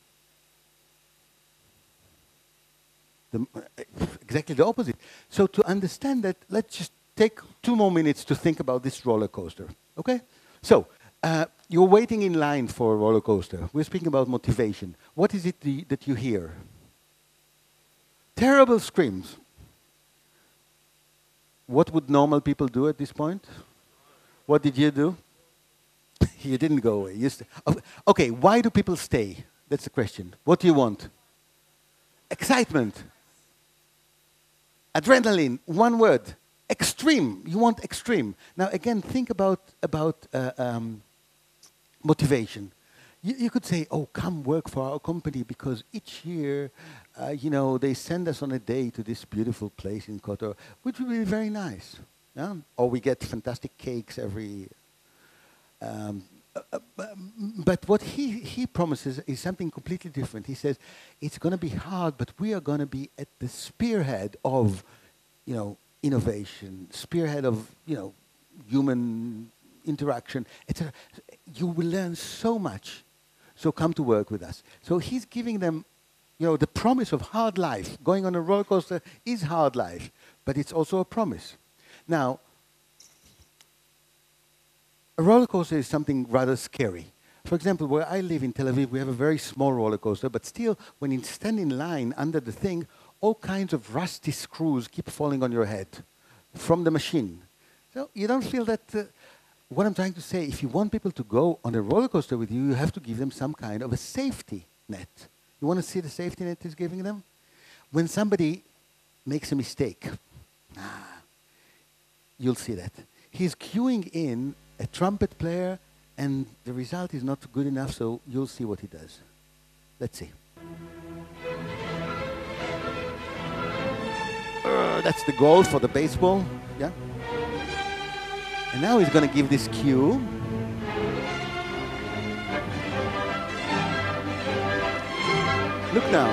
The, exactly the opposite. So to understand that, let's just take two more minutes to think about this roller coaster, okay? So, uh, you're waiting in line for a roller coaster. We're speaking about motivation. What is it the, that you hear? Terrible screams. What would normal people do at this point? What did you do? You didn't go away. You okay, why do people stay? That's the question. What do you want? Excitement. Adrenaline, one word. Extreme. You want extreme. Now again, think about, about uh, um, motivation. You, you could say, oh, come work for our company because each year, uh, you know, they send us on a day to this beautiful place in Kotor, which would be very nice. Yeah? Or we get fantastic cakes every... Um, uh, uh, but what he, he promises is something completely different. He says, it's going to be hard, but we are going to be at the spearhead of, you know, innovation, spearhead of, you know, human interaction, et cetera. You will learn so much. So come to work with us. So he's giving them, you know, the promise of hard life. Going on a roller coaster is hard life, but it's also a promise. Now, a roller coaster is something rather scary. For example, where I live in Tel Aviv, we have a very small roller coaster, but still, when you stand in line under the thing, all kinds of rusty screws keep falling on your head from the machine. So you don't feel that... Uh, what I'm trying to say, if you want people to go on a roller coaster with you, you have to give them some kind of a safety net. You want to see the safety net he's giving them? When somebody makes a mistake, ah, you'll see that. He's queuing in a trumpet player, and the result is not good enough, so you'll see what he does. Let's see. Uh, that's the goal for the baseball, yeah? And now he's going to give this cue. Look now.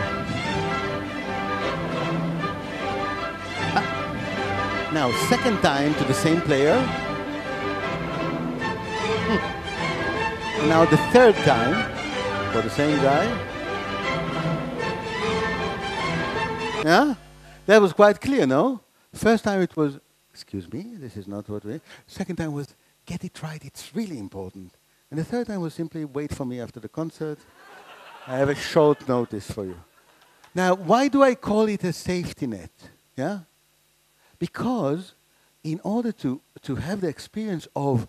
Ah. Now, second time to the same player. Hmm. Now the third time for the same guy. Yeah? That was quite clear, no? First time it was, excuse me, this is not what we... Second time was, get it right, it's really important. And the third time was simply, wait for me after the concert. I have a short notice for you. Now, why do I call it a safety net? Yeah? Because in order to, to have the experience of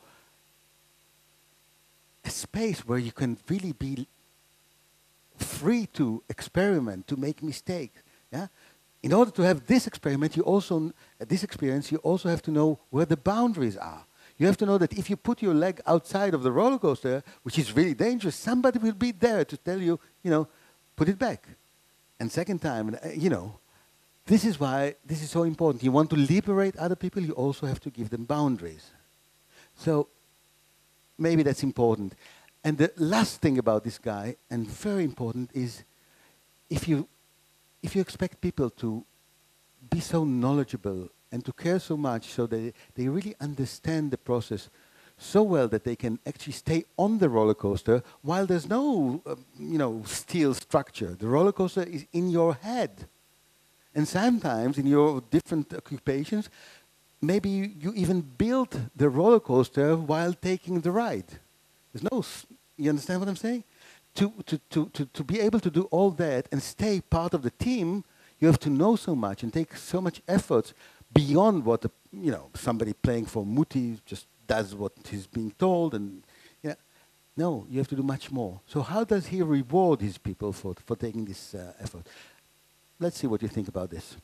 a space where you can really be free to experiment, to make mistakes, yeah? In order to have this experiment, you also, uh, this experience, you also have to know where the boundaries are. You have to know that if you put your leg outside of the roller coaster, which is really dangerous, somebody will be there to tell you, you know, put it back. And second time, uh, you know, this is why this is so important. You want to liberate other people, you also have to give them boundaries. So maybe that's important. And the last thing about this guy, and very important, is if you If you expect people to be so knowledgeable and to care so much so that they really understand the process so well that they can actually stay on the roller coaster while there's no, uh, you know, steel structure. The roller coaster is in your head. And sometimes in your different occupations, maybe you, you even build the roller coaster while taking the ride. There's no, s you understand what I'm saying? To, to, to, to, to be able to do all that and stay part of the team, you have to know so much and take so much effort beyond what, the, you know, somebody playing for Muti just does what he's being told. And you know, no, you have to do much more. So how does he reward his people for, for taking this uh, effort? Let's see what you think about this.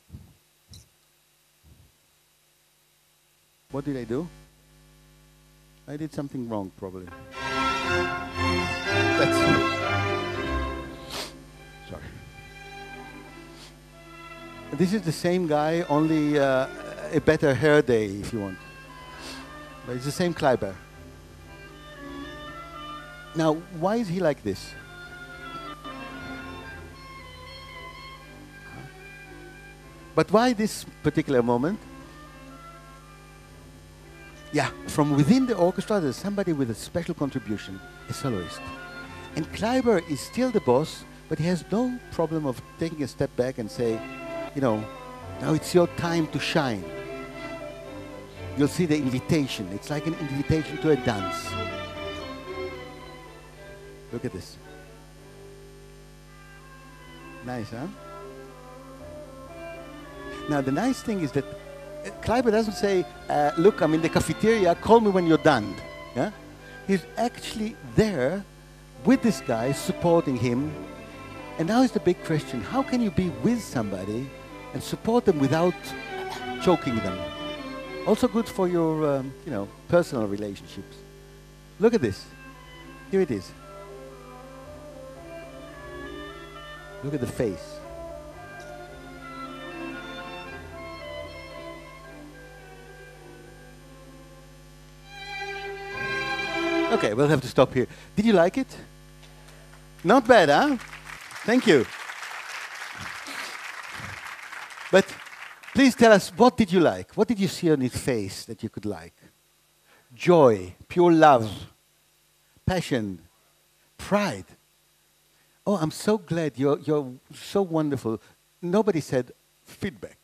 What did I do? I did something wrong, probably. That's sorry. This is the same guy, only uh, a better hair day, if you want. But it's the same Kleiber. Now, why is he like this? But why this particular moment? Yeah, from within the orchestra, there's somebody with a special contribution, a soloist. And Kleiber is still the boss, but he has no problem of taking a step back and say, you know, now it's your time to shine. You'll see the invitation. It's like an invitation to a dance. Look at this. Nice, huh? Now, the nice thing is that uh, Kleiber doesn't say, uh, look, I'm in the cafeteria, call me when you're done. Yeah? He's actually there with this guy, supporting him. And now is the big question, how can you be with somebody and support them without choking them? Also good for your, um, you know, personal relationships. Look at this. Here it is. Look at the face. Okay, we'll have to stop here. Did you like it? Not bad, huh? Thank you. But please tell us, what did you like? What did you see on his face that you could like? Joy, pure love, passion, pride. Oh, I'm so glad. You're, you're so wonderful. Nobody said feedback.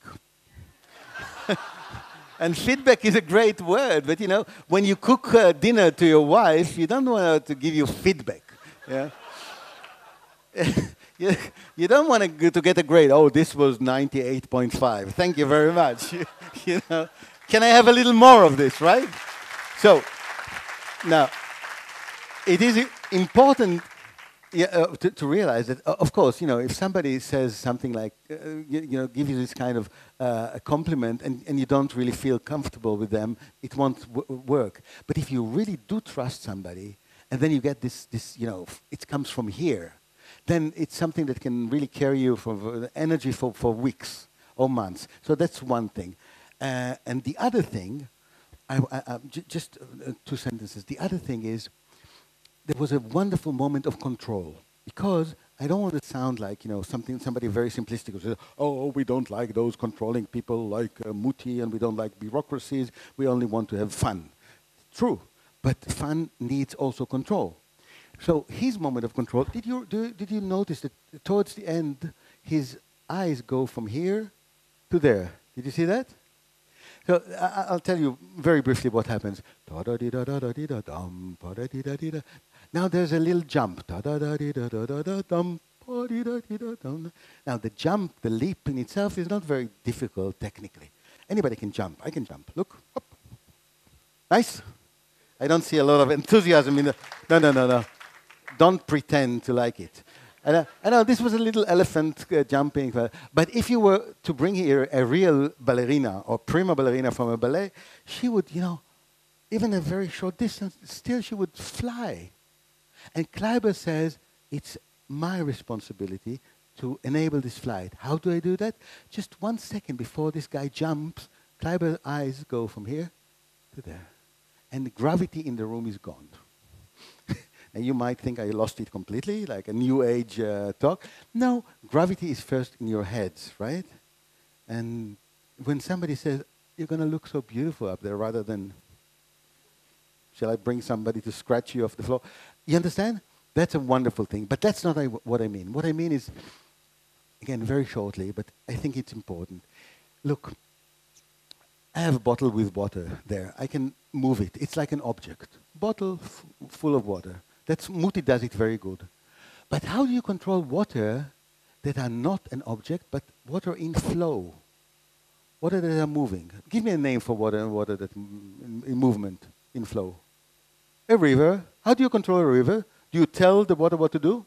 And feedback is a great word, but you know, when you cook uh, dinner to your wife, you don't want her to give you feedback. Yeah? you, you don't want to, to get a grade. Oh, this was ninety-eight point five. Thank you very much. you, you know, can I have a little more of this, right? So, now, it is important yeah, uh, to, to realize that, uh, of course, you know, if somebody says something like, uh, you, you know, give you this kind of uh, a compliment and, and you don't really feel comfortable with them, it won't w work. But if you really do trust somebody, and then you get this, this, you know, f it comes from here, then it's something that can really carry you for uh, energy for, for weeks or months. So that's one thing. Uh, and the other thing, I, I, I, j just uh, two sentences. The other thing is, there was a wonderful moment of control, because I don't want to sound like, you know, something, somebody very simplistic who says, oh, we don't like those controlling people like uh, Muti, and we don't like bureaucracies, we only want to have fun. True, but fun needs also control. So his moment of control, did you, do, did you notice that towards the end, his eyes go from here to there? Did you see that? So I, I'll tell you very briefly what happens. Now there's a little jump. Now the jump, the leap in itself is not very difficult technically. Anybody can jump. I can jump. Look. Up. Nice. I don't see a lot of enthusiasm in the... No, no, no, no. Don't pretend to like it. And, uh, I know this was a little elephant uh, jumping, uh, but if you were to bring here a real ballerina or prima ballerina from a ballet, she would, you know, even a very short distance, still she would fly. And Kleiber says, it's my responsibility to enable this flight. How do I do that? Just one second before this guy jumps, Kleiber's eyes go from here to there. And the gravity in the room is gone. And you might think I lost it completely, like a new age uh, talk. No, gravity is first in your heads, right? And when somebody says, you're going to look so beautiful up there, rather than, shall I bring somebody to scratch you off the floor? You understand? That's a wonderful thing. But that's not I, what I mean. What I mean is, again, very shortly, but I think it's important. Look, I have a bottle with water there. I can move it. It's like an object. Bottle f full of water. That's, Muti does it very good. But how do you control water that are not an object, but water in flow? Water that are moving. Give me a name for water and water that in, in movement, in flow. A river. How do you control a river? Do you tell the water what to do?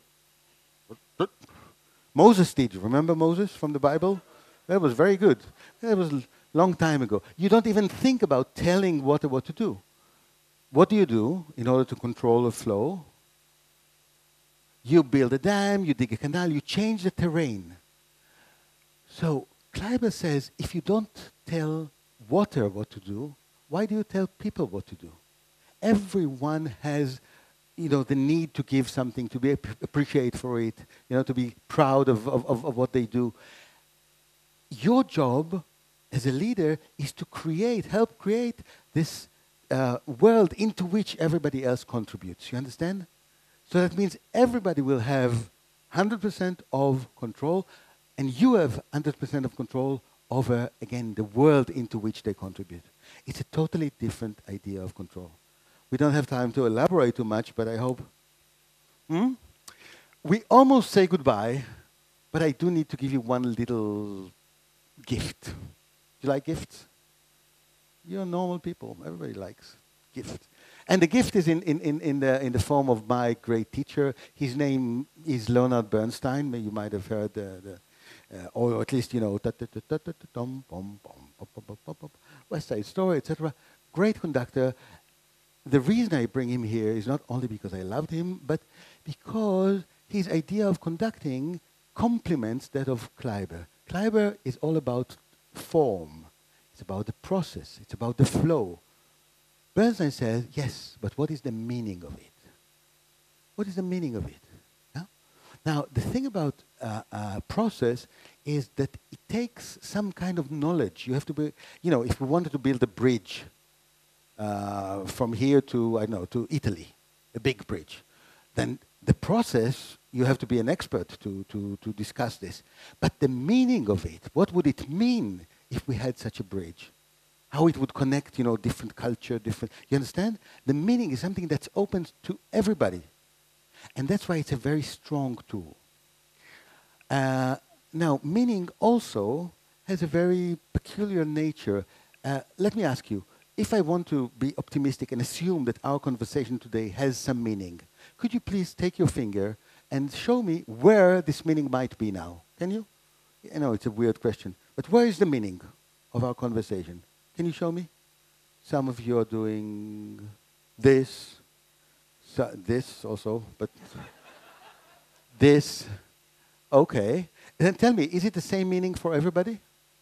Moses did. Remember Moses from the Bible? That was very good. That was a long time ago. You don't even think about telling water what to do. What do you do in order to control the flow? You build a dam, you dig a canal, you change the terrain. So Kleiber says, if you don't tell water what to do, why do you tell people what to do? Everyone has you know, the need to give something, to be ap- appreciated for it, you know, to be proud of, of, of, of what they do. Your job as a leader is to create, help create this uh, world into which everybody else contributes. You understand? So that means everybody will have one hundred percent of control, and you have one hundred percent of control over, again, the world into which they contribute. It's a totally different idea of control. We don't have time to elaborate too much, but I hope. Hmm? We almost say goodbye, but I do need to give you one little gift. Do you like gifts? You're normal people. Everybody likes gifts. And the gift is in, in, in, in, the, in the form of my great teacher. His name is Leonard Bernstein. You might have heard the, the uh, or at least, you know, West Side Story, et cetera. Great conductor. The reason I bring him here is not only because I loved him, but because his idea of conducting complements that of Kleiber. Kleiber is all about form. It's about the process. It's about the flow. Bernstein says, yes, but what is the meaning of it? What is the meaning of it? Yeah? Now, the thing about uh, uh, process is that it takes some kind of knowledge. You have to be, you know, if we wanted to build a bridge uh, from here to, I don't know, to Italy, a big bridge, then the process, you have to be an expert to, to, to discuss this. But the meaning of it, what would it mean if we had such a bridge? How it would connect, you know, different culture, different, you understand? The meaning is something that's open to everybody. And that's why it's a very strong tool. Uh, now, meaning also has a very peculiar nature. Uh, let me ask you, if I want to be optimistic and assume that our conversation today has some meaning, could you please take your finger and show me where this meaning might be now? Can you? I know it's a weird question, but where is the meaning of our conversation? Can you show me? Some of you are doing this, so this also, but this. Okay. And then tell me, is it the same meaning for everybody?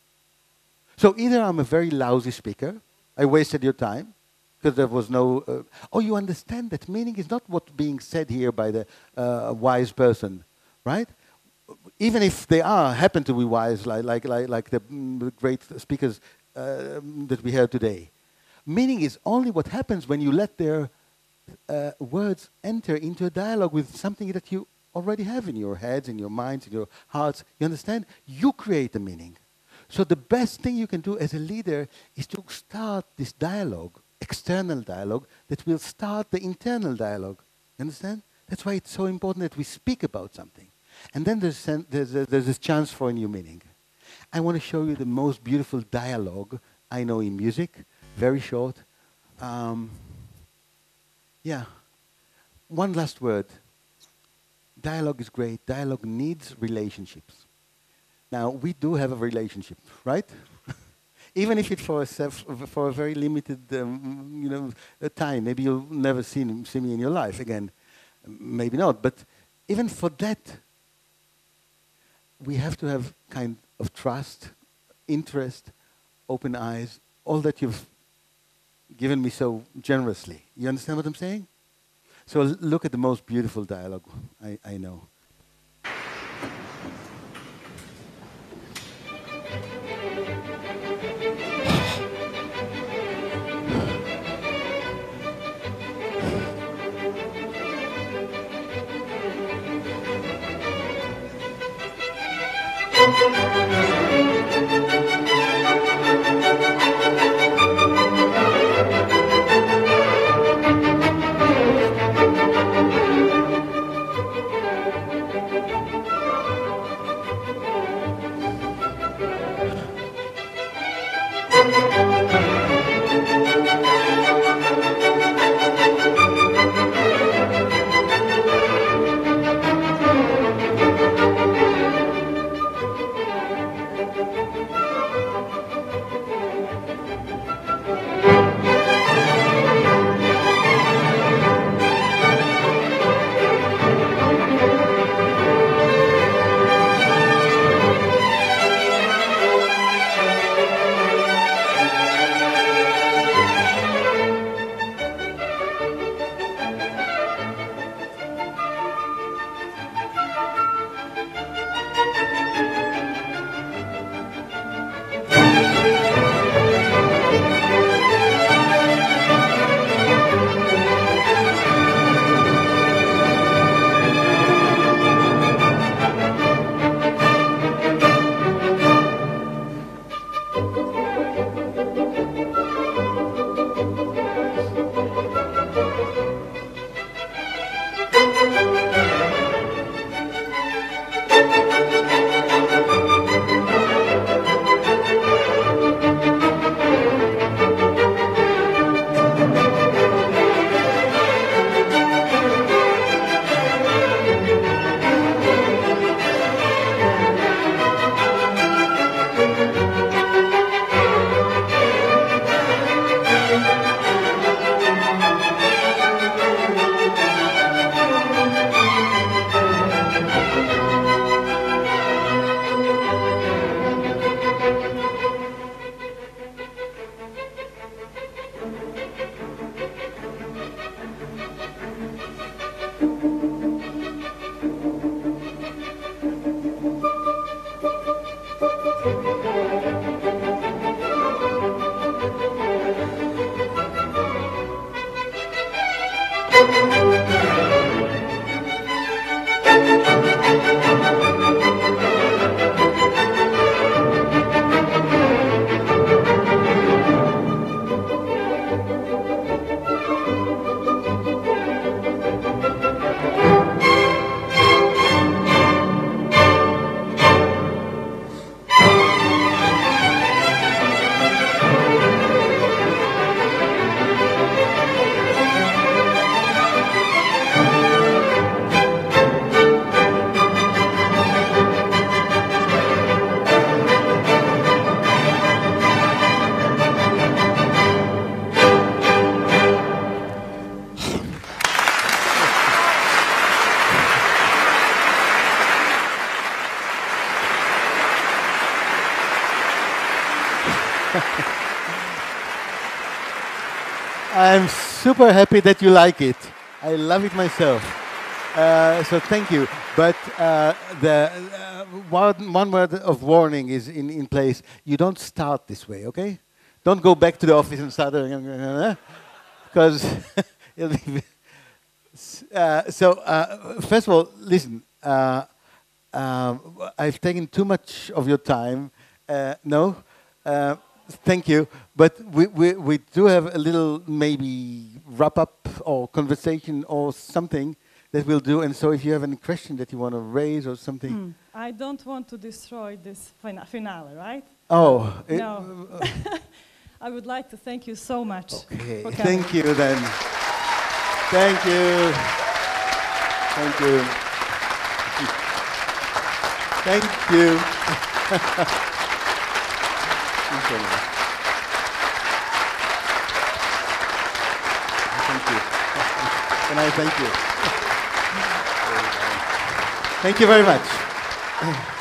So either I'm a very lousy speaker, I wasted your time, because there was no... Uh, oh, you understand that meaning is not what's being said here by the uh, wise person, right? Even if they are, happen to be wise, like, like, like, like the mm, great speakers uh, that we heard today. Meaning is only what happens when you let their uh, words enter into a dialogue with something that you already have in your heads, in your minds, in your hearts. You understand? You create the meaning. So the best thing you can do as a leader is to start this dialogue, external dialogue, that will start the internal dialogue. You understand? That's why it's so important that we speak about something. And then there's, there's, a, there's this chance for a new meaning. I want to show you the most beautiful dialogue I know in music, very short. Um, yeah. One last word. Dialogue is great. Dialogue needs relationships. Now, we do have a relationship, right? Even if it's for a, self, for a very limited um, you know, a time. Maybe you'll never see, see me in your life again. Maybe not. But even for that, we have to have kind of trust, interest, open eyes, all that you've given me so generously. You understand what I'm saying? So look at the most beautiful dialogue I, I know. I'm super happy that you like it. I love it myself. Uh, so thank you. But uh, the uh, one, one word of warning is in, in place. You don't start this way, okay? Don't go back to the office and start because it'll be uh, so uh, first of all, listen. Uh, um, I've taken too much of your time. Uh, no. Uh, Thank you, but we, we, we do have a little maybe wrap up or conversation or something that we'll do, and so if you have any question that you want to raise or something. Hmm. I don't want to destroy this fina finale, right? Oh. No. no. I would like to thank you so much. Okay, for thank you then. Thank you. Thank you. Thank you. Thank you. Thank you. Can I thank you? Thank you very much.